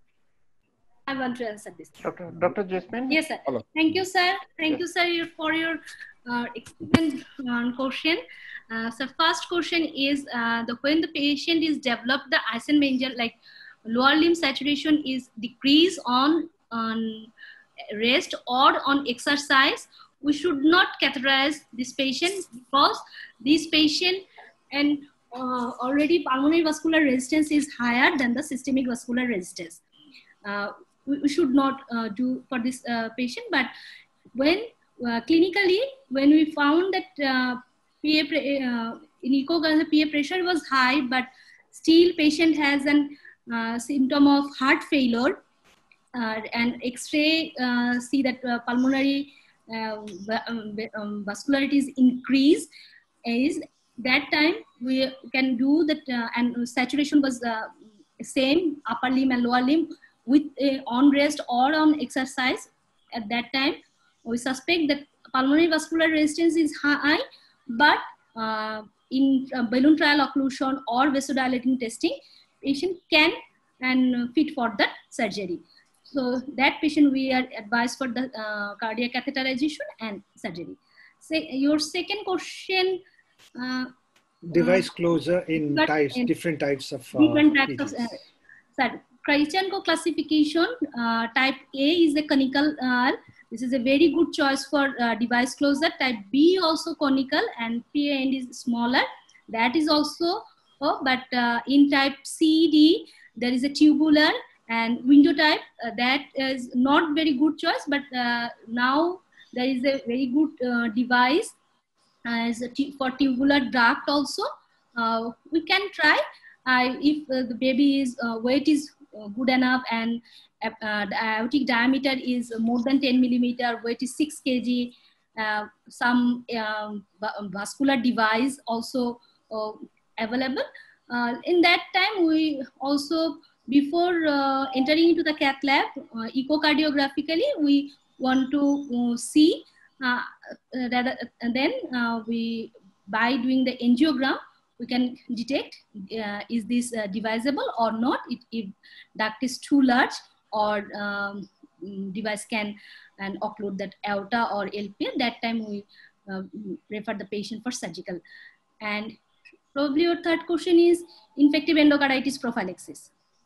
I want to answer this. Doctor Doctor Jasmine? Yes, sir. Hello. Thank you, sir. Thank Yes. you, sir, you- for your uh, excellent uh, question. Uh, so first question is uh, the when the patient is developed the Eisenmenger, like lower limb saturation is decreased on on rest or on exercise, we should not catheterize this patient because this patient and uh, already pulmonary vascular resistance is higher than the systemic vascular resistance. Uh, we, we should not uh, do for this uh, patient, but when uh, clinically, when we found that uh, P A uh, in echocardiography P A pressure was high, but still patient has an uh, symptom of heart failure, uh, and X-ray uh, see that uh, pulmonary uh, um, um, vascularity is increased, is that time we can do that, uh, and saturation was uh, same upper limb and lower limb with uh, on rest or on exercise. At that time we suspect that pulmonary vascular resistance is high, but uh, in uh, balloon trial occlusion or vasodilating testing, patient can and fit for that surgery. So that patient we are advised for the uh, cardiac catheterization and surgery. So your second question. Uh, Device closer in but types, in different types of uh, different types of P Ds. uh, sir, Kraichenko classification, uh, type A is a conical. Uh, this is a very good choice for uh, device closure. Type B also conical and P A end is smaller. That is also, oh, but uh, in type C D, there is a tubular and window type. Uh, that is not very good choice, but uh, now there is a very good uh, device as a for tubular duct also. Uh, we can try uh, if uh, the baby is uh, weight is uh, good enough and uh, the aortic diameter is more than ten millimeter, weight is six kilograms, uh, some um, vascular device also uh, available. Uh, in that time, we also, before uh, entering into the cath lab, uh, echocardiographically, we want to uh, see uh, rather, and then uh, we, by doing the angiogram, we can detect uh, is this uh, divisible or not, it, if duct is too large, or um, device can and occlude that aorta or L P. At that time we uh, refer the patient for surgical. And probably your third question is infective endocarditis prophylaxis.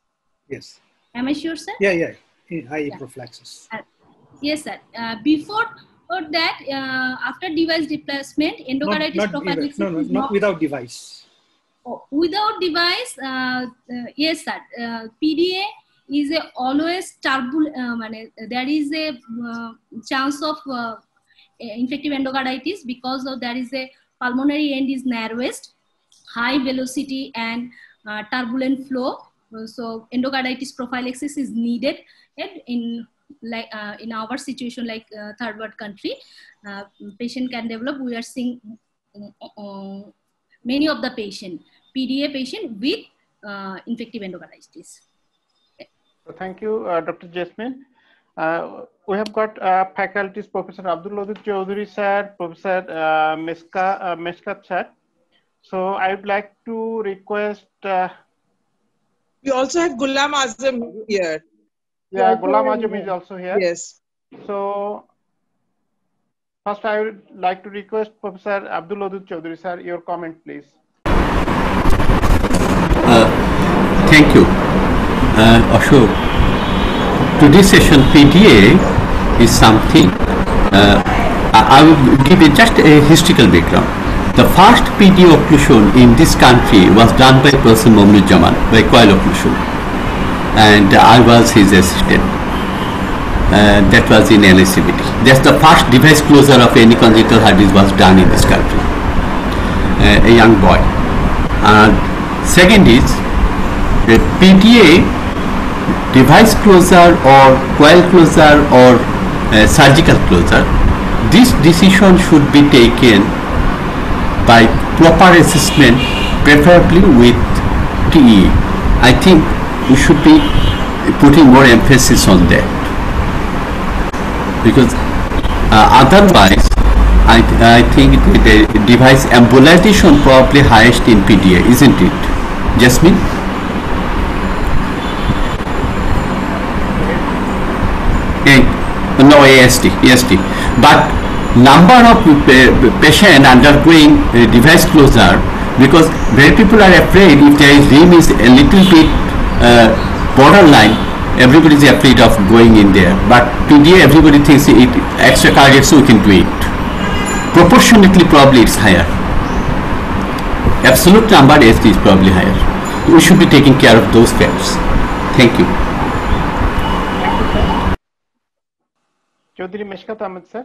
Yes. Am I sure, sir? Yeah, yeah. I E Yeah. prophylaxis. Uh, yes, sir. Uh, before or that, uh, after device replacement, endocarditis Not, not prophylaxis even, no, no, is not without device. Oh, without device, uh, uh, yes, sir. Uh, P D A is a always turbulent. Uh, there is a uh, chance of uh, infective endocarditis because of there is a pulmonary end is narrowest, high velocity and uh, turbulent flow. So endocarditis prophylaxis is needed in like uh, in our situation, like uh, third world country. Uh, patient can develop. We are seeing uh, uh, many of the patient, P D A patient with uh, infective endocarditis. Thank you, uh, Doctor Jasmine. Uh, we have got uh, faculties, Professor Abdul Wadud Chaudhary sir, Professor uh, Meska, uh, Meskat sir. So I would like to request. Uh, we also have Ghulam Azam here. Yeah, Ghulam Azam is also here. Yes. So first I would like to request Professor Abdul Wadud Chaudhary sir, your comment please. Uh, thank you. Uh, Ashok, today's session P D A is something, uh, I, I will give you just a historical background. The first P D A occlusion in this country was done by Professor Momnuzzaman by coil occlusion, and I was his assistant. Uh, that was in N I C B T. That's the first device closure of any congenital heart disease was done in this country. uh, a young boy. And second is the P D A device closure or coil closure or uh, surgical closure. This decision should be taken by proper assessment, preferably with T E A. I think we should be putting more emphasis on that, because uh, otherwise I, th I think the, the device embolization probably highest in P D A, isn't it, Jasmine? Okay. No, A S T, A S T. But number of patient undergoing uh, device closure, because very people are afraid if their rim is a little bit uh, borderline, everybody is afraid of going in there. But P D A, everybody thinks it extra cardiac, so we can do it. Proportionately, probably it's higher. Absolute number A S T is probably higher. We should be taking care of those facts. Thank you. Chaudhary Meshkat Ahmed, sir.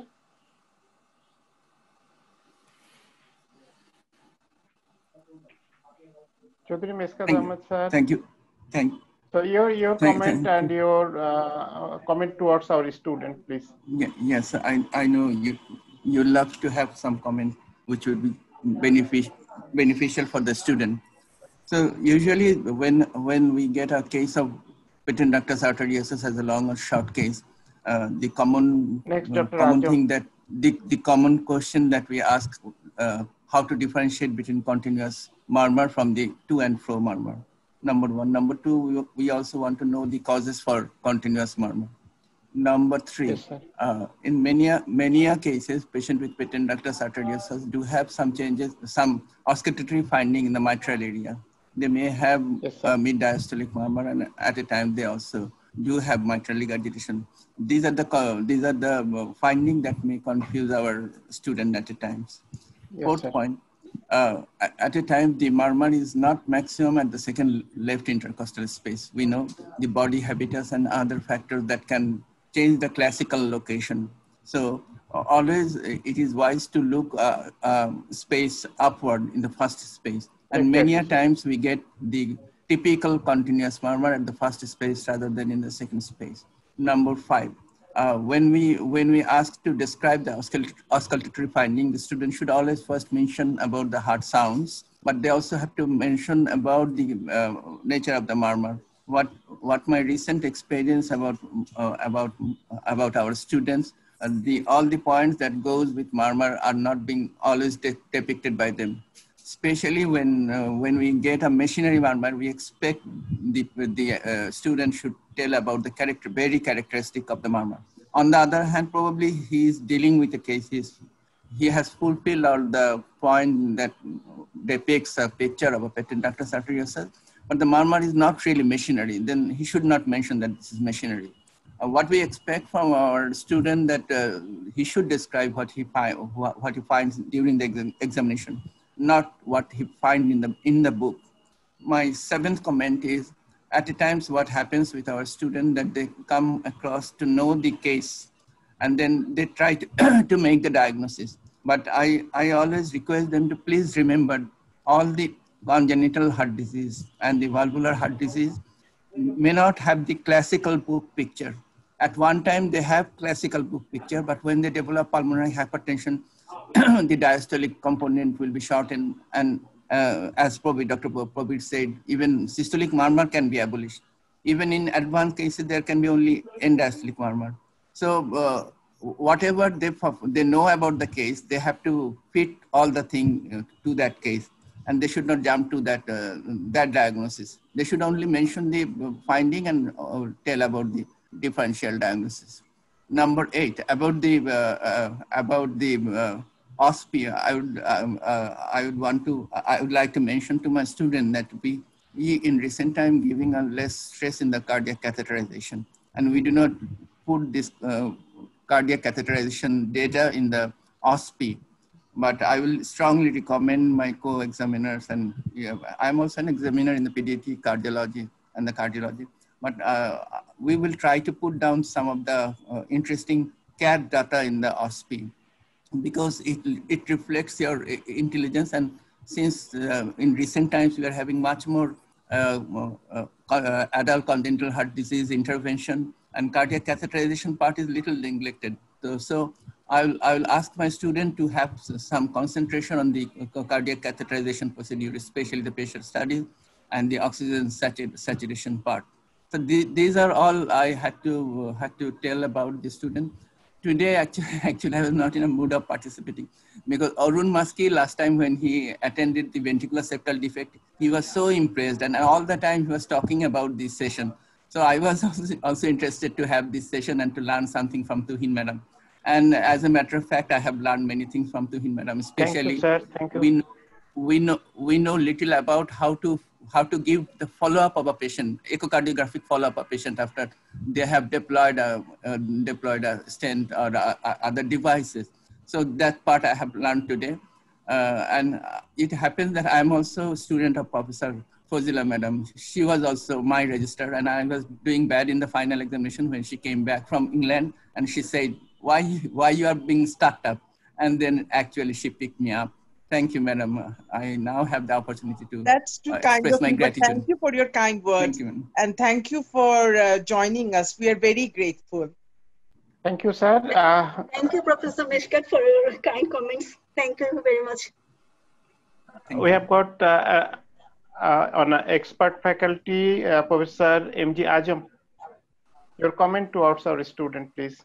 Chaudhary Meshkat Ahmed, sir. Thank you. Thank. So your your thank, comment thank and your uh, comment towards our student, please. Yeah, yes, I I know you you love to have some comment which would be beneficial beneficial for the student. So usually when when we get a case of patent ductus arteriosus as a long or short case, uh, the common Next, uh, common thing that the the common question that we ask uh, how to differentiate between continuous murmur from the to and fro murmur. Number one. Number two, we, we also want to know the causes for continuous murmur. Number three, yes, uh, in many many cases, patients with patent ductus arteriosus do have some changes, some auscultatory finding in the mitral area. They may have yes, uh, mid-diastolic murmur, and at a time they also do have mitral regurgitation. These are the these are the findings that may confuse our student at a times. Yes, Fourth sir. point. Uh, at a time, the murmur is not maximum at the second left intercostal space. We know the body habitus and other factors that can change the classical location. So uh, always it is wise to look uh, uh, space upward in the first space. And many a times we get the typical continuous murmur at the first space rather than in the second space. Number five. Uh, when we when we ask to describe the auscultatory finding, the student should always first mention about the heart sounds, but they also have to mention about the uh, nature of the murmur. What what my recent experience about uh, about about our students, uh, the all the points that goes with murmur are not being always de depicted by them. Especially when uh, when we get a machinery murmur, we expect the the uh, student should tell about the character, very characteristic of the murmur. On the other hand, probably he is dealing with a case. He's, he has fulfilled all the point that depicts a picture of a patent ductus arteriosus, but the murmur is not really machinery. Then he should not mention that this is machinery. Uh, what we expect from our student that uh, he should describe what he find, what he finds during the exam examination, not what he finds in the in the book. My seventh comment is, at times what happens with our student that they come across to know the case and then they try to, to make the diagnosis. But I, I always request them to please remember all the congenital heart disease and the valvular heart disease may not have the classical book picture. At one time they have classical book picture, but when they develop pulmonary hypertension, the diastolic component will be shortened, and uh, as probably Doctor Probit said, even systolic murmur can be abolished. Even in advanced cases, there can be only end-diastolic murmur. So uh, whatever they, they know about the case, they have to fit all the thing to that case, and they should not jump to that, uh, that diagnosis. They should only mention the finding and uh, tell about the differential diagnosis. Number eight, about the, uh, uh, about the uh, O S P, I would, um, uh, I would want to, I would like to mention to my student that we, we in recent time giving a less stress in the cardiac catheterization, and we do not put this uh, cardiac catheterization data in the O S P. But I will strongly recommend my co-examiners, and yeah, I'm also an examiner in the pediatric cardiology and the cardiology, but uh, we will try to put down some of the uh, interesting C A T data in the O S P, because it, it reflects your intelligence and since uh, in recent times we are having much more uh, uh, uh, adult congenital heart disease intervention, and cardiac catheterization part is little neglected. So, so I will, I will ask my student to have some concentration on the cardiac catheterization procedure, especially the patient study and the oxygen satur saturation part. So the, these are all I had to uh, had to tell about the student. Today, actually, actually, I was not in a mood of participating because Arun Maski, last time when he attended the ventricular septal defect, he was so impressed, and all the time he was talking about this session. So I was also, also interested to have this session and to learn something from Tuhin Madam. And as a matter of fact, I have learned many things from Tuhin Madam, especially Thank you, sir. Thank you. we know, we know we know little about how to how to give the follow-up of a patient, echocardiographic follow-up of a patient after they have deployed a, uh, deployed a stent or uh, other devices. So that part I have learned today. Uh, and it happens that I'm also a student of Professor Fazila Madam. She was also my registrar, and I was doing bad in the final examination when she came back from England, and she said, why, why you are being stuck up? And then actually she picked me up. Thank you, Madam. I now have the opportunity to That's too uh, kind express of my you, but gratitude. thank you for your kind words. Thank you, and thank you for uh, joining us. We are very grateful. Thank you, sir. Uh, Thank you, Professor Mishkat, for your kind comments. Thank you very much. we have got uh, uh, on an expert faculty, uh, Professor M G Ajam. Your comment towards our student, please.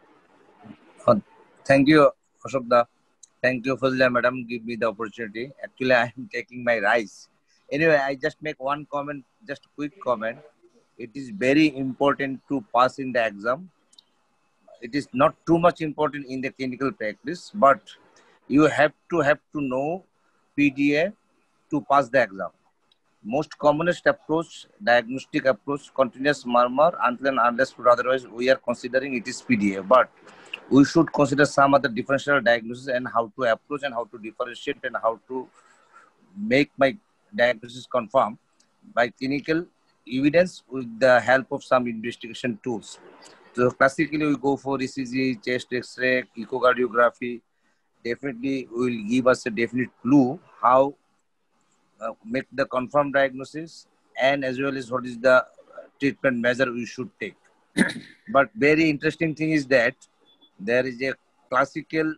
Uh, thank you, Ashok. Thank you, Fazila Madam, give me the opportunity. Actually, I am taking my rice. Anyway, I just make one comment, just a quick comment. It is very important to pass in the exam. It is not too much important in the clinical practice, but you have to have to know P D A to pass the exam. Most commonest approach, diagnostic approach, continuous murmur, until and unless otherwise we are considering it is P D A. But we should consider some other differential diagnosis and how to approach and how to differentiate and how to make my diagnosis confirm by clinical evidence with the help of some investigation tools. So classically we go for E C G, chest X-ray, echocardiography. Definitely will give us a definite clue how uh, make the confirmed diagnosis and as well as what is the treatment measure we should take. But very interesting thing is that there is a classical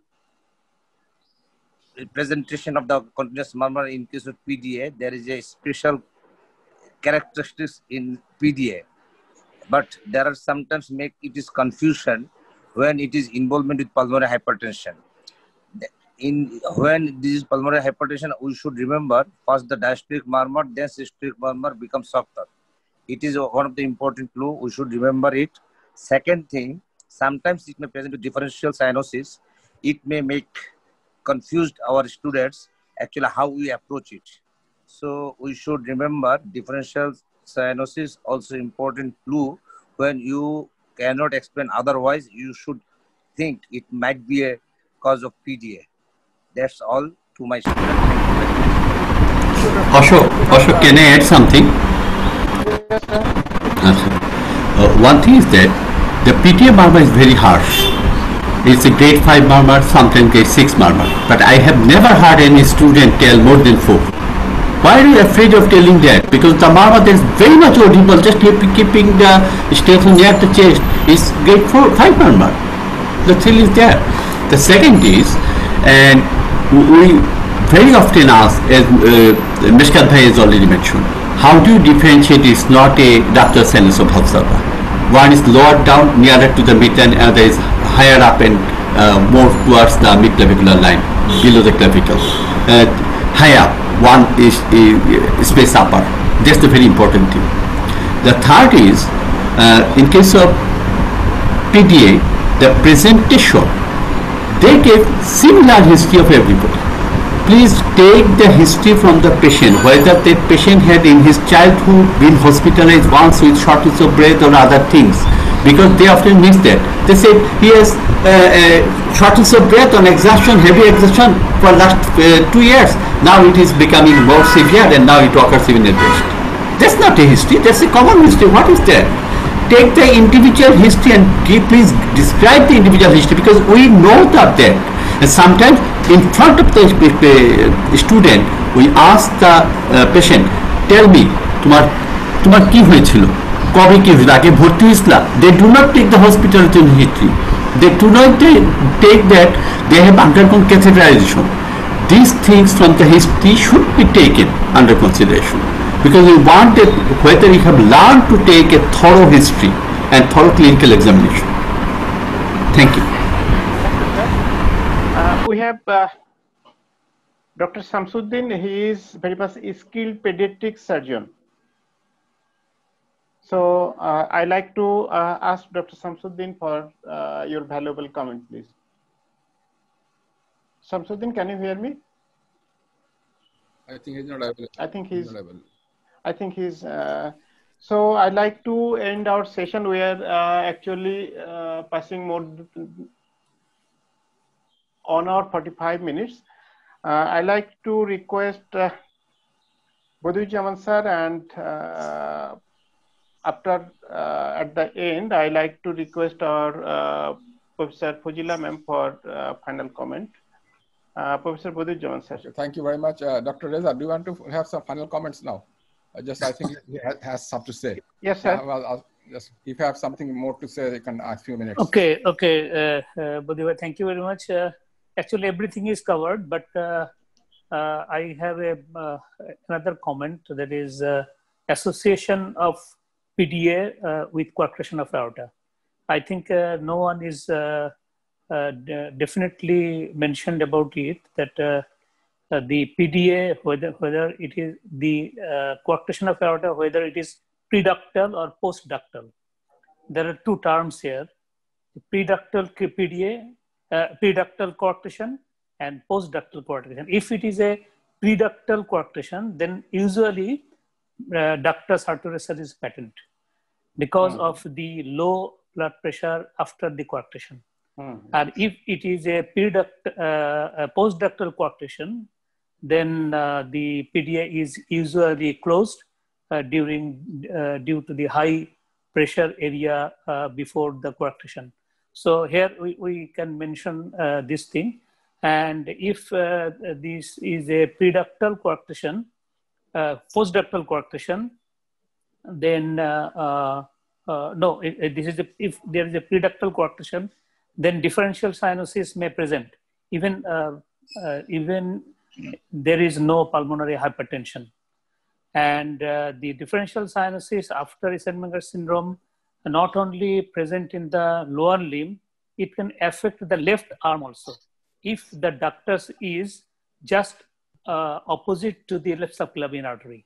representation of the continuous murmur in case of P D A. There is a special characteristics in P D A. But there are sometimes make it is confusion when it is involvement with pulmonary hypertension. In when this is pulmonary hypertension, we should remember first the diastolic murmur, then systolic murmur becomes softer. It is one of the important clue. We should remember it. Second thing, sometimes it may present with differential cyanosis. It may make confused our students actually how we approach it. So we should remember differential cyanosis also important clue. When you cannot explain otherwise, you should think it might be a cause of P D A. That's all to my student. Ashok, Ashok, can I add something? Uh, one thing is that the P D A murmur is very harsh. It's a grade five murmur, sometimes grade six murmur. But I have never heard any student tell more than four. Why are you afraid of telling that? Because the murmur is very much audible, just keep, keeping the station near the chest is grade four, five murmur. The thrill is there. The second is, and we very often ask, as uh, Mishkat Bhai has already mentioned, how do you differentiate it's not a ductal sinus of Valsalva? One is lower down, nearer to the mid, and other is higher up and uh, more towards the mid-clavicular line, below the clavicle. Uh, high up, one is uh, space upper. That's the very important thing. The third is, uh, in case of P D A, the presentation, they gave similar history of everybody. Please take the history from the patient, whether that patient had in his childhood been hospitalized once with shortness of breath or other things, because they often miss that. They say he has uh, uh, shortness of breath on exertion, heavy exertion for last uh, two years. Now it is becoming more severe and now it occurs even at rest. That's not a history, that's a common history. What is that? Take the individual history and give, please describe the individual history, because we know that. And sometimes in front of the student, we ask the uh, patient, tell me, তোমার তোমার কি হয়েছিল, কবে কি হয়েছিল, আগে ভর্তি হয়েছিল? They do not take the hospital history. They do not take that they have undergone catheterization. These things from the history should be taken under consideration, because we want that whether you have learned to take a thorough history and thorough clinical examination. Thank you. Uh, we have uh, Doctor Samsuddin. He is very much a skilled pediatric surgeon. So uh, I like to uh, ask Doctor Samsuddin for uh, your valuable comment, please. Samsuddin, can you hear me? I think he's not able. I think he's. He's not able. I think he's. Uh, so I'd like to end our session. We are uh, actually uh, passing more on our forty-five minutes. Uh, I like to request uh, Badiujaman sir, and uh, after uh, at the end, I like to request our uh, Professor Fazila ma'am for uh, final comment. Uh, Professor Badiujaman sir. Thank you very much, uh, Doctor Reza. Do you want to have some final comments now? Uh, just, I think he has, has something to say. Yes, sir. Uh, well, I'll just, if you have something more to say, you can ask few minutes. Okay, okay, uh, uh, Badiujaman, thank you very much. Uh, actually, everything is covered, but uh, uh, I have a uh, another comment, that is uh, association of P D A uh, with coarctation of aorta. I think uh, no one is uh, uh, definitely mentioned about it, that uh, uh, the P D A, whether whether it is the uh, coarctation of aorta, whether it is preductal or postductal. There are two terms here: preductal P D A, uh, preductal coarctation, and postductal coarctation. If it is a preductal coarctation, then usually uh, ductus arteriosus is patent because mm. of the low blood pressure after the coarctation. Mm. And if it is a preduct, uh, a postductal coarctation, then uh, the P D A is usually closed uh, during uh, due to the high pressure area uh, before the coarctation. So here we, we can mention uh, this thing. And if uh, this is a preductal coarctation, uh, postductal coarctation, then uh, uh, uh, no, it, it, this is a, if there is a preductal coarctation, then differential cyanosis may present, even uh, uh, even there is no pulmonary hypertension. And uh, the differential cyanosis after Eisenmenger syndrome not only present in the lower limb, it can affect the left arm also, if the ductus is just uh, opposite to the left subclavian artery.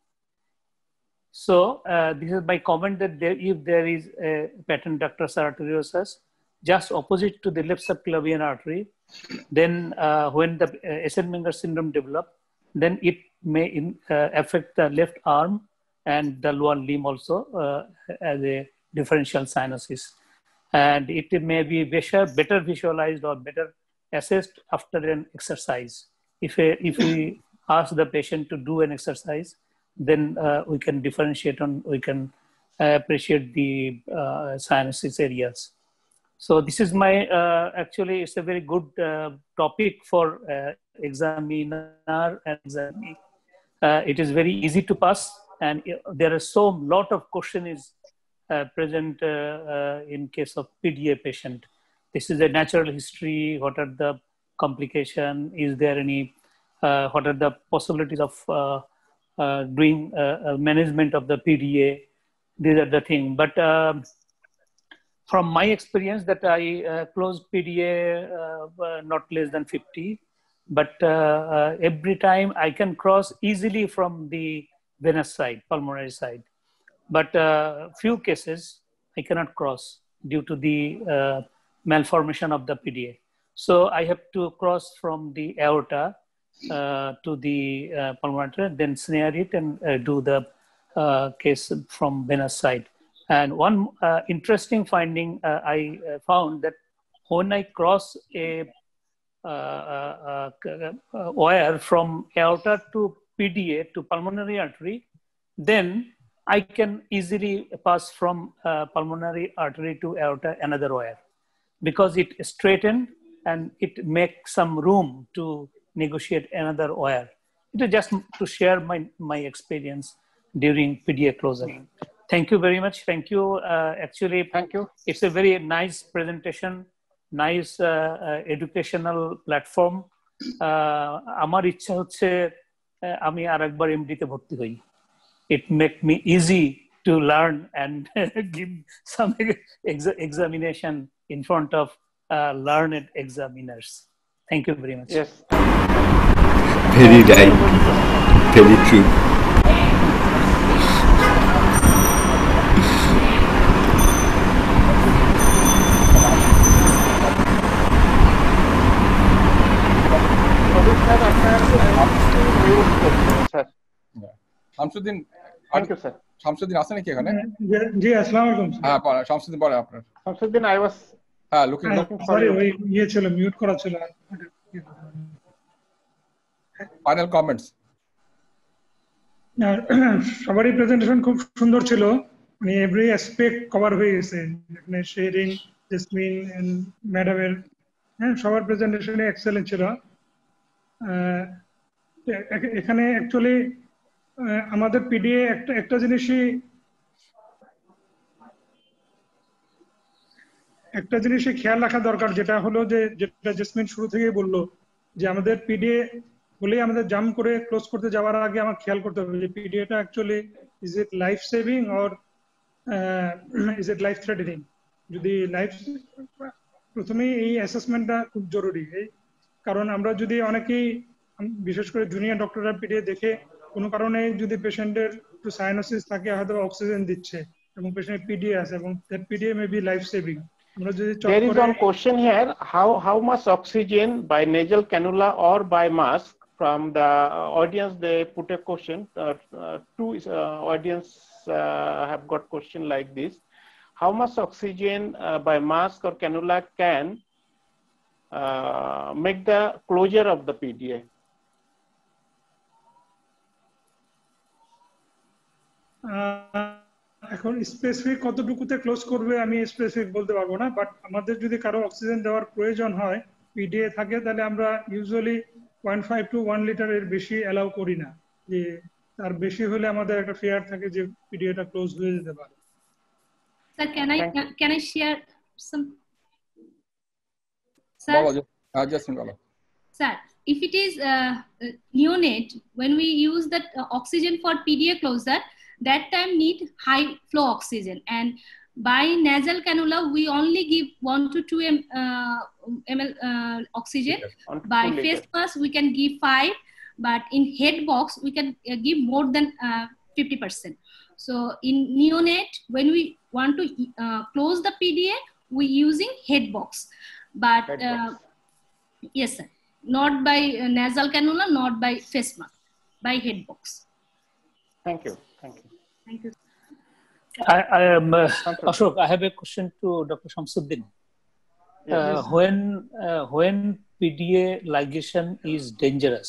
So uh, this is my comment, that there, if there is a patent ductus arteriosus just opposite to the left subclavian artery, then uh, when the uh, Eisenmenger syndrome develop, then it may in, uh, affect the left arm and the lower limb also uh, as a differential cyanosis. And it may be better, better visualized or better assessed after an exercise. If, a, if we ask the patient to do an exercise, then uh, we can differentiate on, we can uh, appreciate the uh, cyanosis areas. So this is my, uh, actually it's a very good uh, topic for uh, examiner and examinee. Uh, it is very easy to pass, and there are so lot of questions uh, present uh, uh, in case of P D A patient. This is a natural history. What are the complications? Is there any, uh, what are the possibilities of uh, uh, doing uh, management of the P D A? These are the things. But uh, from my experience, that I uh, closed P D A uh, not less than fifty, but uh, uh, every time I can cross easily from the venous side, pulmonary side. But uh, few cases I cannot cross due to the uh, malformation of the P D A. So I have to cross from the aorta uh, to the uh, pulmonary, then snare it and uh, do the uh, case from venous side. And one uh, interesting finding uh, I uh, found, that when I cross a uh, uh, uh, wire from aorta to P D A to pulmonary artery, then I can easily pass from uh, pulmonary artery to aorta another wire, because it straighten and it makes some room to negotiate another wire. it is just to share my, my experience during P D A closure. Thank you very much. Thank you. Uh, actually, thank you. It's a very nice presentation, nice uh, uh, educational platform. আমার ইচ্ছা হচ্ছে আমি আরেকবার এমডিতে ভর্তি হই. It make me easy to learn and give some ex examination in front of uh, learned examiners. Thank you very much. Yes. Very right. Very true. Shamsuddin, thank you sir. Shamsuddin আছেন নাকি এখানে? জি আসসালামু আলাইকুম। হ্যাঁ শামসুদ্দিন বলেন আপনার। শামসুদ্দিন আই ওয়াজ হ্যাঁ looking sorry ওই ইয়ে ছিল মিউট করা ছিল। Final comments. সবারই প্রেজেন্টেশন খুব সুন্দর ছিল, মানে এভরি অ্যাসপেক্ট কভার হয়ে গেছে, এখানে শেয়ারিং, জেসমিন এন্ড ম্যাডামের, হ্যাঁ সবার প্রেজেন্টেশনে এক্সেলেন্ট ছিল। এখানে অ্যাকচুয়ালি আমাদের পিডিএ একটা একটা জিনিসই একটা জিনিসই খেয়াল রাখা দরকার, যেটা হলো যে যেটা জেসমিন শুরু থেকেই বললো যে আমাদের পিডিএ বলেই আমাদের জাম্প করে ক্লোজ করতে যাওয়ার আগে আমার খেয়াল করতে হবে যে পিডিএটা actually is it life saving or is it life threatening. যদি লাইফ, প্রথমেই এই অ্যাসেসমেন্টটা খুব জরুরি, এই কারণ আমরা যদি অনেকেই বিশেষ করে জুনিয়র ডক্টররা পিডিএ দেখে কোনো কারণে যদি পেশেন্টের একটু সাইনোসিস থাকে, হয়তো অক্সিজেন দিচ্ছে এবং পেশেন্টের পিডিএ আছে এবং that PDA may be life saving. There is one question here: how how much oxygen by nasal cannula or by mask? From the audience, they put a question. Uh, uh, two uh, audience uh, have got question like this: how much oxygen uh, by mask or cannula can uh, make the closure of the P D A? এখন specific কতটুকুতে close করবে আমি specific বলতে পারবো না, but আমাদের যদি কারো অক্সিজেন দেওয়ার প্রয়োজন হয় পিডিএ থাকে, তাহলে আমরা usually point five to one লিটারের বেশি অ্যালাউ করি না, যে তার বেশি হলে আমাদের একটা ফিয়ার থাকে যে পিডিএটা ক্লোজ হয়ে যেতে পারে। Sir can I can I share some sir? Just বলো sir. If it is uh, neonate, when we use that uh, oxygen for P D A closure, that time need high flow oxygen, and by nasal cannula we only give one to two uh, ml uh, oxygen. By face mask we can give five, but in head box we can uh, give more than uh, fifty percent. So in neonate, when we want to uh, close the P D A, we using head box, but head box. Uh, yes sir, not by uh, nasal cannula, not by face mask, by head box. Thank you. Thank you. Thank you. I, I am uh, Ashok. I have a question to Doctor Shamsuddin. Yes, uh, yes. When uh, when P D A ligation is dangerous,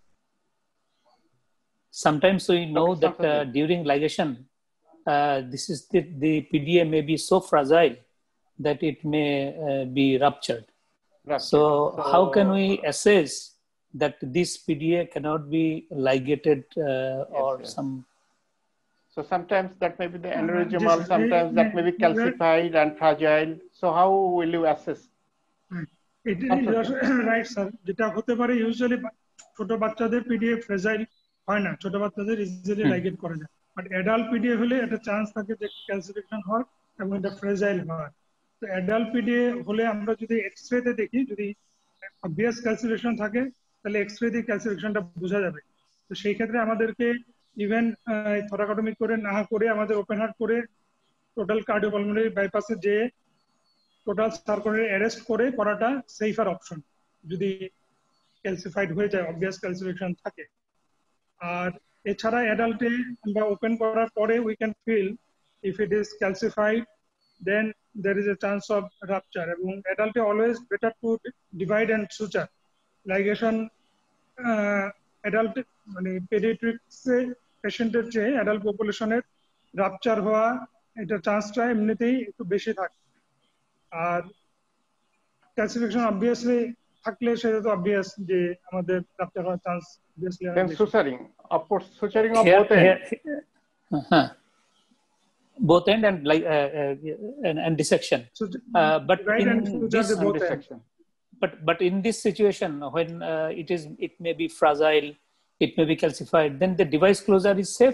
sometimes we know Doctor that uh, during ligation, uh, this is the, the P D A may be so fragile that it may uh, be ruptured. Ruptured. So, So how can we assess that this P D A cannot be ligated uh, yes, or yes. some? So sometimes that may be the Uh, aneurysmal, this- sometimes that may be uh, calcified and fragile. So how will you assess? It is right sir, যেটা হতে পারে usually ছোট বাচ্চাদের PDA fragile হয় না, ছোট বাচ্চাদের easily ligate করা যায়, বাট অ্যাডাল্ট পিডিএ হলে একটা চান্স থাকে যে ক্যালসিফিকেশন হয় এবং এটা ফ্রেজাইল হয়। তো অ্যাডাল্ট পিডিএ হলে আমরা যদি এক্স-রে তে দেখি, যদি অবভিয়াস ক্যালসিফিকেশন থাকে তাহলে এক্স-রে দিয়ে ক্যালসিফিকেশনটা বোঝা যাবে। তো সেই ক্ষেত্রে আমাদেরকে ইভেন থোরাকোটমি করে না করে আমাদের ওপেন হার্ট করে টোটাল কার্ডিওপালমোনারি বাইপাসে যে টোটাল সার্কুলারি অ্যারেস্ট করে করাটা সেফার অপশন, যদি ক্যালসিফাইড হয়ে যায়, অবভিয়াস ক্যালসিফিকেশন থাকে। আর এছাড়া অ্যাডাল্টে আমরা ওপেন করার পরে we can feel if it is calcified, then there is a chance of rupture, এবং অ্যাডাল্টে always better to divide and suture ligation. Adult মানে পেডিয়াট্রিক্সে পেশেন্টের চেয়ে অ্যাডাল্ট পপুলেশনের রাপচার হওয়া এটা চান্সটা এমনিতেই একটু বেশি থাকে। আর ক্যালসিফিকেশন অবভিয়াসলি থাকলে সেটা তো অবভিয়াস যে আমাদের রাপচার হওয়ার chance Then suturing, upward suturing of Here- both ends. here- uh-huh. Both end and like uh, uh, and, and dissection. Uh, but right in and suture this the both ends. Dissection. but but in this situation when uh, it is it may be fragile, it may be calcified, then the device closure is safe.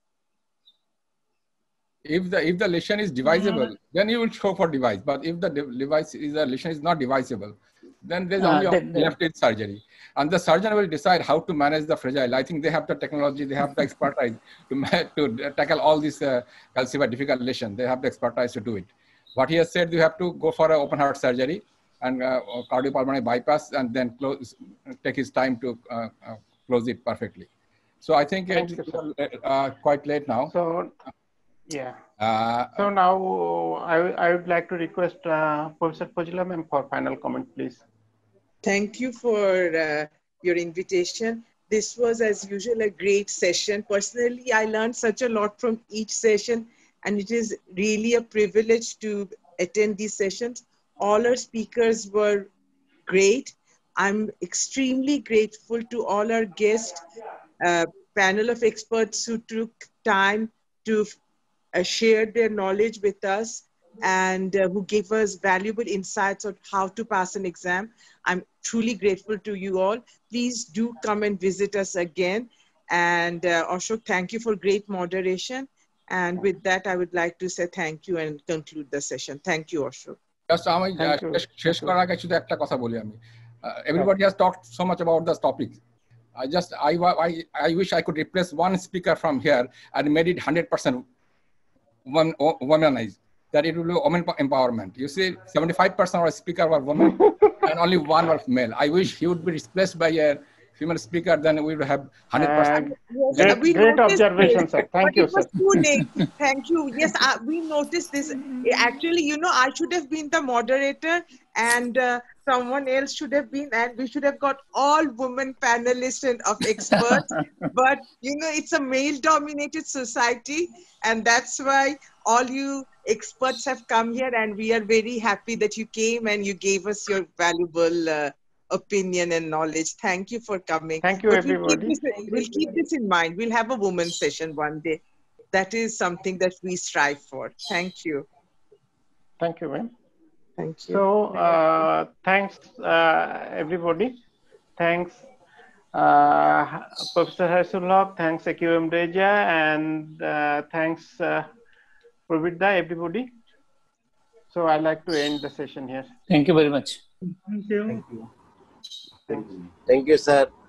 If the if the lesion is divisible, Mm. then you will show for device. But if the de- device is the lesion is not divisible, then there's Ah, only then- option left is surgery, and the surgeon will decide how to manage the fragile. I think they have the technology, they have the expertise to ma- to tackle all these uh, calcified difficult lesions. They have the expertise to do it. What he has said, you have to go for an open heart surgery and uh, cardiopulmonary bypass, and then close, take his time to uh, uh, close it perfectly. So I think Thank it's you, uh, quite late now. So, yeah. Uh, So now I, I would like to request uh, Professor Fazila ma'am for final comment, please. Thank you for uh, your invitation. This was, as usual, a great session. Personally, I learned such a lot from each session, and it is really a privilege to attend these sessions. All our speakers were great. I'm extremely grateful to all our guests, uh, panel of experts who took time to uh, share their knowledge with us and uh, who gave us valuable insights on how to pass an exam. I'm truly grateful to you all. Please do come and visit us again. And uh, Ashok, thank you for great moderation. And with that, I would like to say thank you and conclude the session. Thank you, Ashok. Just আমি শেষ করার আগে শুধু একটা কথা বলি আমি everybody has talked so much about this topic. I just I I I wish I could replace one speaker from here and made it one hundred percent woman womanized, that it will be women empowerment. You see, seventy-five percent of our speaker were women and only one was male. I wish he would be replaced by a female speaker, then we would have one hundred percent. Uh, great, We great noticed observation, this, sir. Thank but you, it was sir. too late. Thank you. Yes, uh, we noticed this. Actually, you know, I should have been the moderator and uh, someone else should have been, and we should have got all women panelists and of experts. But, you know, it's a male-dominated society, and that's why all you experts have come here, and we are very happy that you came and you gave us your valuable uh, opinion and knowledge. Thank you for coming. Thank you, But everybody. We'll keep, this, we'll keep this in mind. We'll have a women's session one day. That is something that we strive for. Thank you. Thank you, ma'am. Thank you. So, uh, thanks, uh, everybody. Thanks, uh, Professor Harsulok. Thanks, A Q M Reja, and uh, thanks, uh, Pravida, everybody. So, I'd like to end the session here. Thank you very much. Thank you. Thank you. Thank you. Thank you, sir.